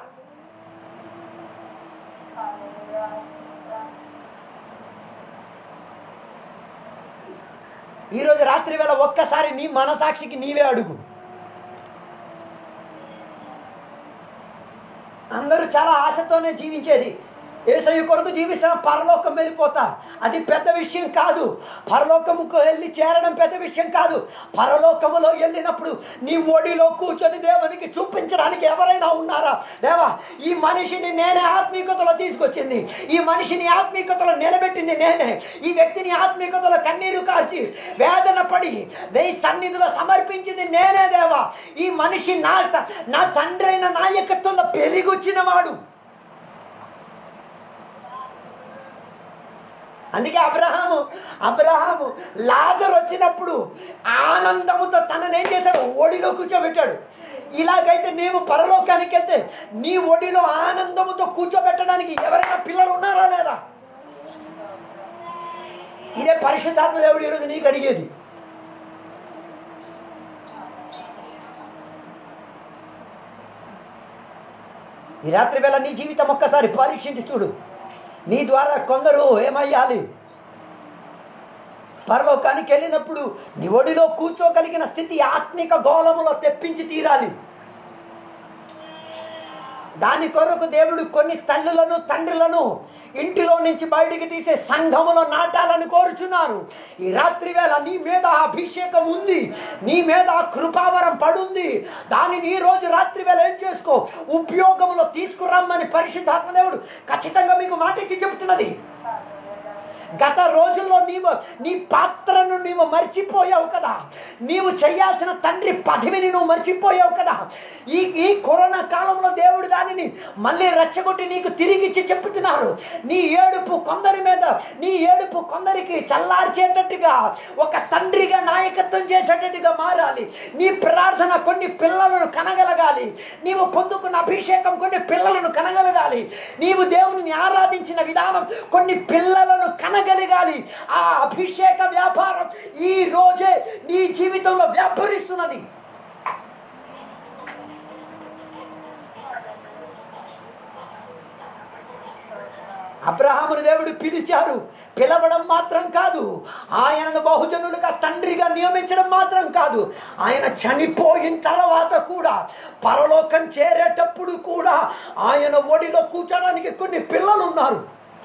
ఈరోజు రాత్రి వేళ ఒక్కసారి నీ మనసాక్షికి నీవే అడుగు. అందరూ చాలా ఆశతోనే జీవించేది. యేసయ్య కొరకు జీవిస్తున్న పరలోకం వెళ్ళిపోతా, అది పెద్ద విషయం కాదు. పరలోకముకు వెళ్ళి చేరడం పెద్ద విషయం కాదు. పరలోకములో వెళ్ళినప్పుడు నీ ఒడిలో కూర్చొని దేవునికి చూపించడానికి ఎవరైనా ఉన్నారా? దేవా, ఈ మనిషిని నేనే ఆత్మీయతలో తీసుకొచ్చింది, ఈ మనిషిని ఆత్మీయతలో నిలబెట్టింది నేనే, ఈ వ్యక్తిని ఆత్మీయతలో కన్నీరు కార్చి వేదన పడి నీ సన్నిధిలో సమర్పించింది నేనే. దేవా, ఈ మనిషి నా తండ్రి అయిన నాయకత్వంలో పెరిగొచ్చిన వాడు. అందుకే అబ్రహాము లాజరు వచ్చినప్పుడు ఆనందముతో తనని ఏం చేశాడు? ఒడిలో కూర్చోబెట్టాడు. ఇలాగైతే నీవు పరలోకానికి వెళ్తే నీ ఒడిలో ఆనందముతో కూర్చోబెట్టడానికి ఎవరైనా పిల్లలు ఉన్నారా లేదా? ఇదే పరిశుద్ధాత్మ దేవుడు ఈరోజు నీకు అడిగేది. ఈ రాత్రి వేళ నీ జీవితం ఒక్కసారి పరీక్షించి చూడు. నీ ద్వారా కొందరు ఏమయ్యాలి? పరలోకానికి వెళ్ళినప్పుడు నీ ఒడిలో కూర్చోగలిగిన స్థితి ఆత్మిక గోళములో తెప్పించి తీరాలి. దాని కొరకు దేవుడు కొన్ని తల్లులను తండ్రులను ఇంటిలో నుంచి బయటికి తీసే సంఘములో నాటాలని కోరుచున్నారు. ఈ రాత్రి వేళ నీ మీద అభిషేకం ఉంది, నీ మీద కృపావరం పడుంది. దానిని ఈ రోజు రాత్రి వేళ ఏం చేసుకో? ఉపయోగంలో తీసుకురమ్మని పరిశుద్ధాత్మ దేవుడు ఖచ్చితంగా మీకు మాట ఇచ్చి చెబుతున్నది. గత రోజుల్లో నీ పాత్రను నీవు మర్చిపోయావు కదా, నీవు చేయాల్సిన తండ్రి పదవిని నువ్వు మర్చిపోయావు కదా. ఈ కరోనా కాలంలో దేవుడు దానిని మళ్ళీ రెచ్చగొట్టి నీకు తిరిగిచ్చి చెప్తున్నారు. నీ ఏడుపు కొందరికి చల్లార్చేటట్టుగా, ఒక తండ్రిగా నాయకత్వం చేసేటట్టుగా మారాలి. నీ ప్రార్థన కొన్ని పిల్లలను కనగలగాలి. నీవు పొందుకున్న అభిషేకం కొన్ని పిల్లలను కనగలగాలి. నీవు దేవుని ఆరాధించిన విధానం కొన్ని పిల్లలను కనగలగాలి. ఆ అభిషేక వ్యాపారం ఈ రోజే నీ జీవితంలో వ్యాపరిస్తున్నది. అబ్రహామును దేవుడు పిలిచారు. పిలవడం మాత్రం కాదు, ఆయనను బహుజనులుగా తండ్రిగా నియమించడం మాత్రం కాదు, ఆయన చనిపోయిన తర్వాత కూడా పరలోకం చేరేటప్పుడు కూడా ఆయన ఒడిలో కూర్చోడానికి కొన్ని పిల్లలు ఉన్నారు.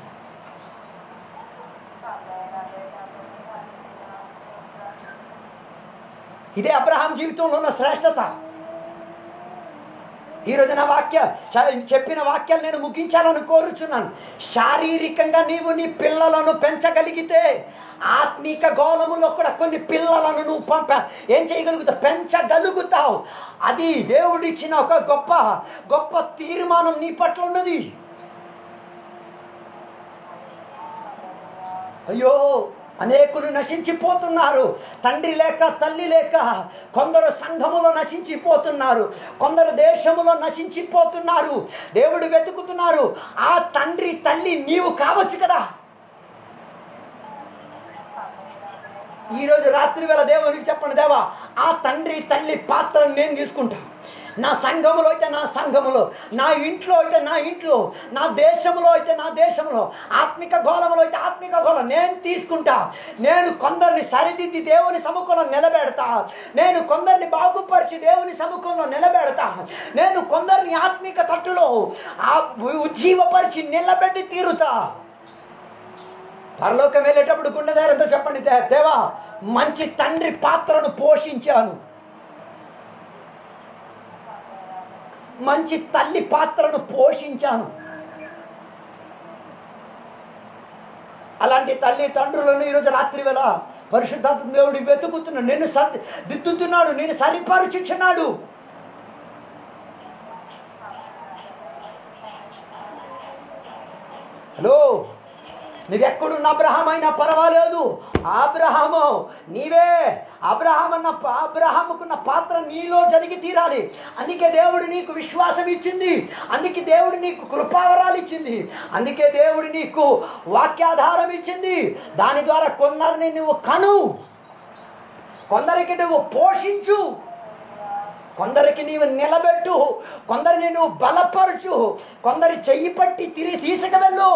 ఇదే అబ్రహాం జీవితంలో ఉన్న శ్రేష్టత. ఈరోజు నా చెప్పిన వాక్యాలు నేను ముగించాలని కోరుచున్నాను. శారీరకంగా నీవు నీ పిల్లలను పెంచగలిగితే ఆత్మీక గోళములో కూడా కొన్ని పిల్లలను నువ్వు ఏం చేయగలుగుతావు? పెంచగలుగుతావు. అది దేవుడిచ్చిన ఒక గొప్ప తీర్మానం నీ పట్ల ఉన్నది. అయ్యో, అనేకులు నశించిపోతున్నారు. తండ్రి లేక తల్లి లేక కొందరు సంఘములో నశించిపోతున్నారు, కొందరు దేశములో నశించిపోతున్నారు. దేవుడు వెతుకుతున్నారు. ఆ తండ్రి తల్లి నీవు కావచ్చు కదా. ఈరోజు రాత్రి వేళ దేవునికి చెప్పండి, దేవా, ఆ తండ్రి తల్లి పాత్రను నేను తీసుకుంటా. నా సంఘములో అయితే నా సంఘములో, నా ఇంట్లో అయితే నా ఇంట్లో, నా దేశంలో అయితే నా దేశంలో, ఆత్మిక గోళంలో అయితే ఆత్మిక గోళం నేను తీసుకుంటా. నేను కొందరిని సరిదిద్ది దేవుని సముఖంలో నిలబెడతా. నేను కొందరిని బాగుపరిచి దేవుని సముఖంలో నిలబెడతా. నేను కొందరిని ఆత్మిక తట్టులో ఉజ్జీవపరిచి నిలబెట్టి తీరుతా. పరలోకం వెళ్ళేటప్పుడు గుండె ధైర్యంతో చెప్పండి, దేవా మంచి తండ్రి పాత్రను పోషించాను, మంచి తల్లి పాత్రను పోషించాను. అలాంటి తల్లి తండ్రులను ఈరోజు రాత్రి వేళ పరిశుద్ధాత్మ దేవుడు వెతుకుతున్నాడు, నిన్ను దిద్దుతున్నాడు, నేను సరిపరుచుచున్నాడు. హలో, నువ్వెక్కడున్న అబ్రహాం అయినా పర్వాలేదు, అబ్రహాము నీవే. అబ్రహాముకున్న పాత్ర నీలో జరిగి తీరాలి. అందుకే దేవుడు నీకు విశ్వాసం ఇచ్చింది, అందుకే దేవుడు నీకు కృపావరాలు ఇచ్చింది, అందుకే దేవుడు నీకు వాక్యాధారం ఇచ్చింది. దాని ద్వారా కొందరిని నువ్వు కను, కొందరికి నువ్వు పోషించు, కొందరికి నీవు నిలబెట్టు, కొందరిని నువ్వు బలపరచు, కొందరి చెయ్యి పట్టి తిరిగి తీసుకువెళ్ళు.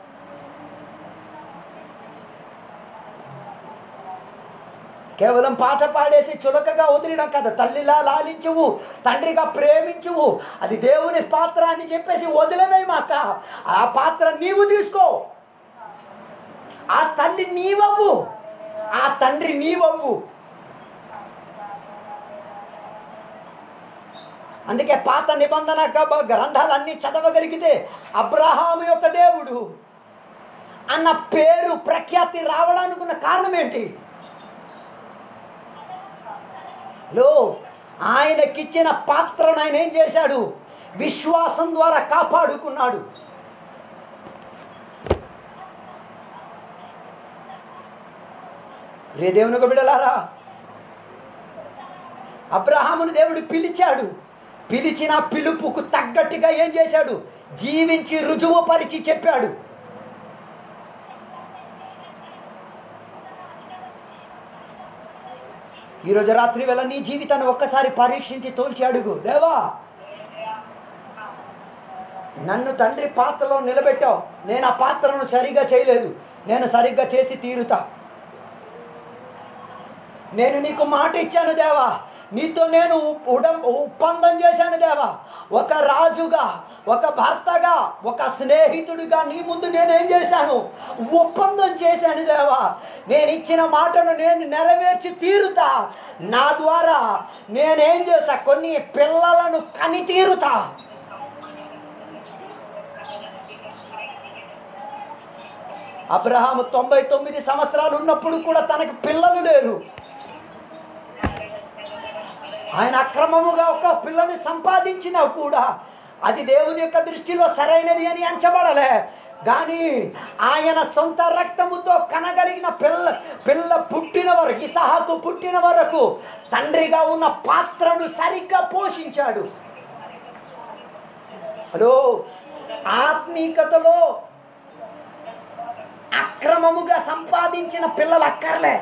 కేవలం పాట పాడేసి చులకగా వదిలిడం కదా. తల్లిలా లాలించువు, తండ్రిగా ప్రేమించువు, అది దేవుని పాత్ర అని చెప్పేసి వదిలేమాక. ఆ పాత్ర నీవు తీసుకో, ఆ తల్లి నీవవ్వు, ఆ తండ్రి నీవవ్వు. అందుకే పాత నిబంధన గ్రంథాలన్నీ చదవగలిగితే అబ్రహాము యొక్క దేవుడు అన్న పేరు ప్రఖ్యాతి రావడానికి ఉన్న కారణం ఏంటి? ఆయనకిచ్చిన పాత్రను ఆయన ఏం చేశాడు? విశ్వాసం ద్వారా కాపాడుకున్నాడు. రే దేవునికి బిడ్డలారా, అబ్రహామును దేవుడు పిలిచాడు. పిలిచిన పిలుపుకు తగ్గట్టుగా ఏం చేశాడు? జీవించి రుజువుపరిచి చెప్పాడు. ఈరోజు రాత్రి వేళ నీ జీవితాన్ని ఒక్కసారి పరీక్షించి తోల్చి అడుగు, దేవా నన్ను తండ్రి పాత్రలో నిలబెట్టావు, నేను ఆ పాత్రను సరిగ్గా చేయలేదు, నేను సరిగ్గా చేసి తీరుతా. నేను నీకు మాట ఇచ్చాను దేవా, నీతో నేను ఒప్పందం చేశాను దేవా. ఒక రాజుగా, ఒక భర్తగా, ఒక స్నేహితుడిగా నీ ముందు నేనేం చేశాను? ఒప్పందం చేశాను దేవా. నేను ఇచ్చిన మాటను నేను నెరవేర్చి తీరుతా. నా ద్వారా నేనేం చేశా? కొన్ని పిల్లలను కని తీరుతా. అబ్రహాము 99 సంవత్సరాలు ఉన్నప్పుడు కూడా తనకు పిల్లలు లేరు. ఆయన అక్రమముగా ఒక పిల్లని సంపాదించినా కూడా అది దేవుని యొక్క దృష్టిలో సరైనది అని ఎంచబడలే. కానీ ఆయన సొంత రక్తముతో కనగలిగిన పిల్ల పుట్టిన వరకు, ఇసాకు పుట్టిన వరకు తండ్రిగా ఉన్న పాత్రను సరిగ్గా పోషించాడు. హలో, ఆత్మీకతలో అక్రమముగా సంపాదించిన పిల్లలు అక్కర్లే.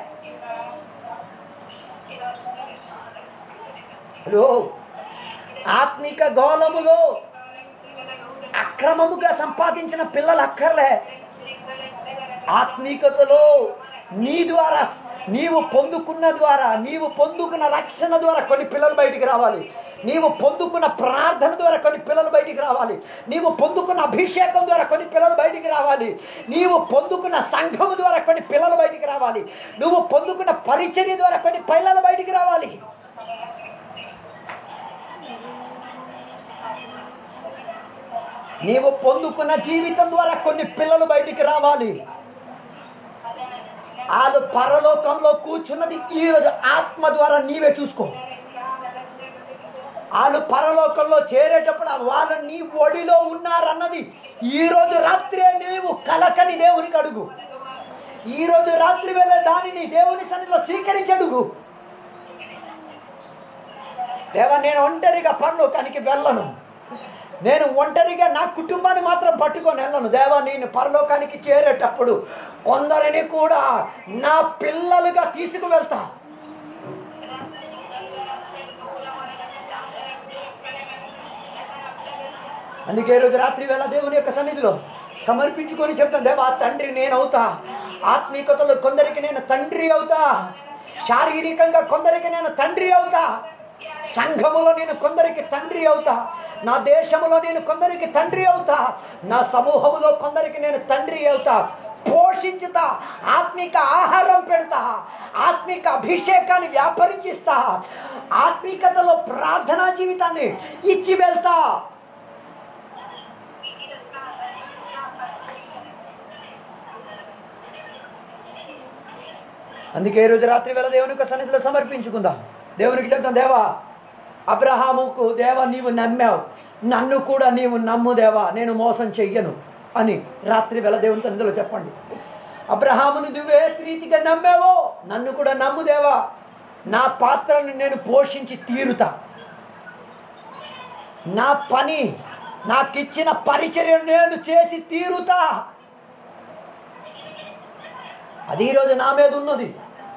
హలో, ఆత్మిక గోళములో అక్రమముగా సంపాదించిన పిల్లలు అక్కర్లే. ఆత్మీకతలో నీ ద్వారా, నీవు పొందుకున్న రక్షణ ద్వారా కొన్ని పిల్లలు బయటికి రావాలి. నీవు పొందుకున్న ప్రార్థన ద్వారా కొన్ని పిల్లలు బయటికి రావాలి. నీవు పొందుకున్న అభిషేకం ద్వారా కొన్ని పిల్లలు బయటికి రావాలి. నీవు పొందుకున్న సంఘము ద్వారా కొన్ని పిల్లలు బయటికి రావాలి. నువ్వు పొందుకున్న పరిచర్య ద్వారా కొన్ని పిల్లలు బయటికి రావాలి. నీవు పొందుకున్న జీవితం ద్వారా కొన్ని పిల్లలు బయటికి రావాలి. వాళ్ళు పరలోకంలో కూర్చున్నది ఈరోజు ఆత్మ ద్వారా నీవే చూసుకో. వాళ్ళు పరలోకంలో చేరేటప్పుడు వాళ్ళు నీ ఒడిలో ఉన్నారన్నది ఈరోజు రాత్రే నీవు కలకని దేవునికి అడుగు. ఈరోజు రాత్రి వేళ దానిని దేవుని సన్నిధిలో స్వీకరించి అడుగు. దేవా, నేను ఒంటరిగా పరలోకానికి వెళ్ళను, నేను ఒంటరిగా నా కుటుంబాన్ని మాత్రం పట్టుకొని వెళ్ళను. దేవా, నేను పరలోకానికి చేరేటప్పుడు కొందరిని కూడా నా పిల్లలుగా తీసుకువెళ్తా. అందుకే ఈరోజు రాత్రి వేళ దేవుని యొక్క సన్నిధిలో సమర్పించుకొని చెప్తాను, దేవా తండ్రి నేనవుతా. ఆత్మీయతలో కొందరికి నేను తండ్రి అవుతా, శారీరకంగా కొందరికి నేను తండ్రి అవుతా, సంఘములో నేను కొందరికి తండ్రి అవుతా, నా దేశంలో నేను కొందరికి తండ్రి అవుతా, నా సమూహంలో కొందరికి నేను తండ్రి అవుతా. పోషించుతా, ఆత్మిక ఆహారం పెడతా, ఆత్మిక అభిషేకాన్ని వ్యాపరించిస్తా, ఆత్మికతలో ప్రార్థనా జీవితాన్ని ఇచ్చి వెళ్తా. అందుకే ఈరోజు రాత్రి వేళ దేవునికి సన్నిధిలో సమర్పించుకుందాం. దేవునికి చెప్తాం, దేవా అబ్రహాముకు దేవా నీవు నమ్మావు, నన్ను కూడా నీవు నమ్ము దేవా, నేను మోసం చెయ్యను అని రాత్రి వేళ దేవుని సన్నిధిలో చెప్పండి. అబ్రహామును నువ్వే రీతిగా నమ్మావో నన్ను కూడా నమ్ము దేవా, నా పాత్రను నేను పోషించి తీరుతా, నా పని నాకిచ్చిన పరిచర్యను నేను చేసి తీరుతా. అది ఈరోజు నా మీద ఉన్నది.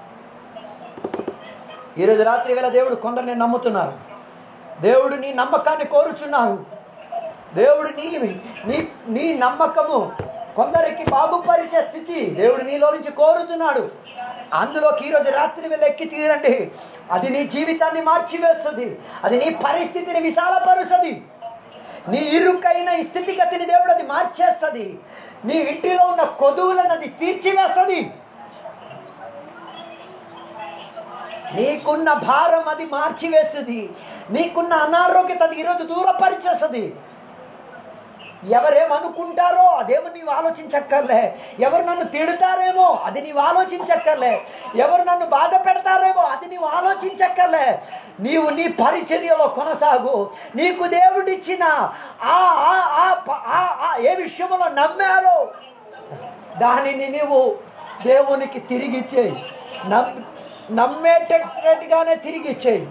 ఈరోజు రాత్రి వేళ దేవుడు కొందరిని నమ్ముతున్నారు. దేవుడు నీ నమ్మకాన్ని కోరుచున్నారు. దేవుడు నీ నమ్మకము కొందరికి బాగుపరిచే స్థితి దేవుడు నీలో నుంచి కోరుతున్నాడు. అందులోకి ఈరోజు రాత్రి వేళ ఎక్కి తీరండి. అది నీ జీవితాన్ని మార్చివేస్తుంది, అది నీ పరిస్థితిని విశాలపరుస్తుంది, నీ ఇరుకైన ఈ స్థితిగతిని దేవుడు అది మార్చేస్తుంది, నీ ఇంటిలో ఉన్న కొదువులను అది తీర్చివేస్తుంది, నీకున్న భారం అది మార్చివేస్తుంది, నీకున్న అనారోగ్యత అది ఈరోజు దూరపరిచేస్తుంది. ఎవరేమనుకుంటారో అదేమో నీవు ఆలోచించక్కర్లే, ఎవరు నన్ను తిడతారేమో అది నీవు ఆలోచించక్కర్లే, ఎవరు నన్ను బాధ పెడతారేమో అది నీవు ఆలోచించక్కర్లే. నీవు నీ పరిచర్యలో కొనసాగు. నీకు దేవుడిచ్చిన ఏ విషయంలో నమ్మారో దానిని నీవు దేవునికి తిరిగిచ్చేయి, నమ్మేటట్టుగానే తిరిగిచ్చేయి.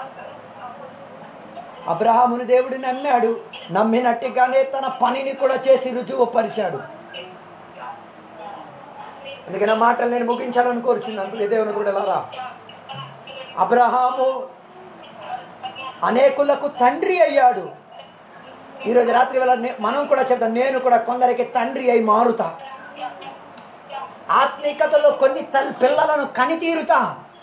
అబ్రహామును దేవుడు నమ్మాడు, నమ్మినట్టుగానే తన పనిని కూడా చేసి రుజువుపరిచాడు. అందుకే నా మాటలు నేను ముగించాలని కోరుచున్నాను. దేవుని కూడా ఎలా అబ్రహాము అనేకులకు తండ్రి అయ్యాడు. ఈరోజు రాత్రి వేళ మనం కూడా చెప్తాం, నేను కూడా కొందరికి తండ్రి అయి మారుతా. ఆత్మీకతలో కొన్ని పిల్లలను కనితీరుతా.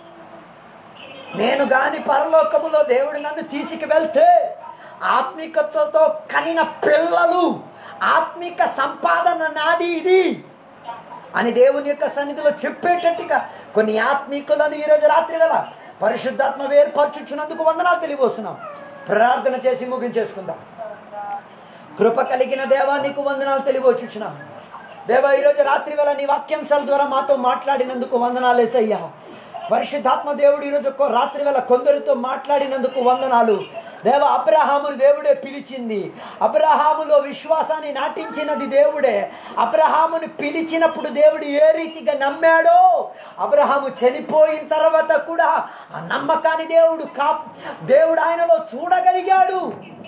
నేను గాని పరలోకములో దేవుడు నన్ను తీసుకువెళ్తే ఆత్మికతతో కనిన పిల్లలు, ఆత్మిక సంపాదన నాది ఇది అని దేవుని యొక్క సన్నిధిలో చెప్పేటట్టుగా కొన్ని ఆత్మీకులను ఈరోజు రాత్రి వేళ పరిశుద్ధాత్మ వేర్పరచుచున్నందుకు వందనాలు తెలియవస్తున్నాం. ప్రార్థన చేసి ముగించేసుకుందాం. కృప కలిగిన దేవా నీకు వందనాలు తెలియవచ్చుచున్నాం. దేవా ఈరోజు రాత్రి వేళ నీ వాక్యాంశాల ద్వారా మాతో మాట్లాడినందుకు వందనాలు యేసయ్యా. పరిశుద్ధాత్మ దేవుడు ఈరోజు రాత్రి వేళ కొందరితో మాట్లాడినందుకు వందనాలు దేవా. అబ్రహామును దేవుడే పిలిచింది, అబ్రహాములో విశ్వాసాన్ని నాటించినది దేవుడే. అబ్రహామును పిలిచినప్పుడు దేవుడు ఏ రీతిగా నమ్మాడో, అబ్రహాము చనిపోయిన తర్వాత కూడా ఆ నమ్మకాన్ని దేవుడు ఆయనలో చూడగలిగాడు.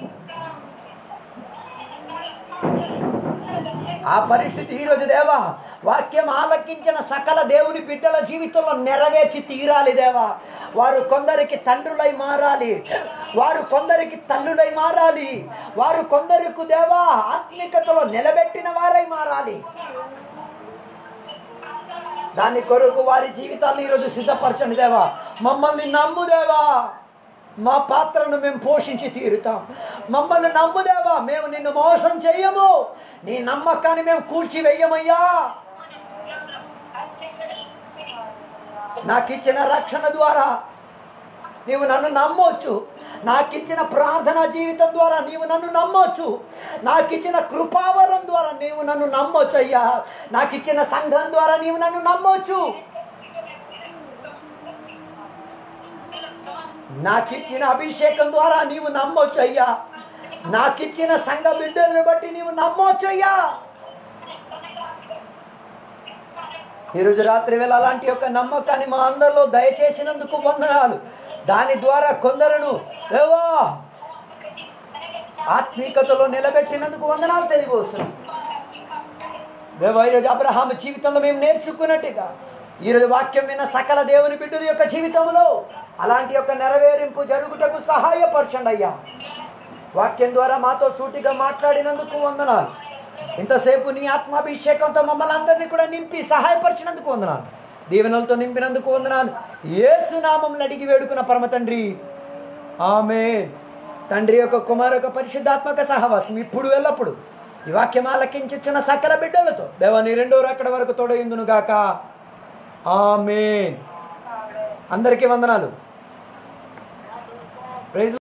ఆ పరిస్థితి ఈరోజు దేవా వాక్యం ఆలకించిన సకల దేవుని బిడ్డల జీవితంలో నెరవేర్చి తీరాలి దేవా. వారు కొందరికి తండ్రులై మారాలి, వారు కొందరికి తల్లులై మారాలి, వారు కొందరికి దేవా ఆత్మికతలో నిలబెట్టిన వారై మారాలి. దాని కొరకు వారి జీవితాన్ని ఈరోజు సిద్ధపరచండి దేవా. మమ్మల్ని నమ్ము దేవా, మా పాత్రను మేము పోషించి తీరుతాం. మమ్మల్ని నమ్ముదేవా, మేము నిన్ను మోసం చెయ్యము, నీ నమ్మకాన్ని మేము కూల్చివేయమయ్యా. నాకిచ్చిన రక్షణ ద్వారా నీవు నన్ను నమ్మొచ్చు, నాకిచ్చిన ప్రార్థనా జీవితం ద్వారా నీవు నన్ను నమ్మొచ్చు, నాకిచ్చిన కృపావరం ద్వారా నీవు నన్ను నమ్మొచ్చు అయ్యా, నాకిచ్చిన సంఘం ద్వారా నీవు నన్ను నమ్మొచ్చు, నాకిచ్చిన అభిషేకం ద్వారా నీవు నమ్మొచ్చు అయ్యా, నాకిచ్చిన సంఘ బిడ్డలను బట్టి నీవు నమ్మొచ్చు అయ్యా. ఈరోజు రాత్రి వేళ అలాంటి యొక్క నమ్మకాన్ని మా అందరిలో దయచేసినందుకు వందనాలు. దాని ద్వారా కొందరును దేవా ఆత్మీకతలో నిలబెట్టినందుకు వందనాలు తెలియవస్తున్నాం దేవా. ఈరోజు అబ్రహాము జీవితంలో మేము నేర్చుకున్నట్టుగా ఈరోజు వాక్యం విన్న సకల దేవుని బిడ్డల యొక్క జీవితంలో అలాంటి యొక్క నెరవేరింపు జరుగుటకు సహాయపరచండి అయ్యా. వాక్యం ద్వారా మాతో సూటిగా మాట్లాడినందుకు వందనాలు. ఇంతసేపు నీ ఆత్మాభిషేకంతో మమ్మల్ని అందరినీ కూడా నింపి సహాయపరిచినందుకు వందనాలు. దీవెనలతో నింపినందుకు వందనాలు. యేసు నామములో అడిగి వేడుకున్న పరమ తండ్రి, ఆమేన్. తండ్రి యొక్క కుమారు యొక్క పరిశుద్ధాత్మక సహవాసం ఇప్పుడు ఎల్లప్పుడు ఈ వాక్యం ఆలకించిన సకల బిడ్డలతో దేవా నీ రెండో అక్కడ వరకు తోడయిందును గాక. ఆమేన్. అందరికీ వందనాలు. ప్రైజ్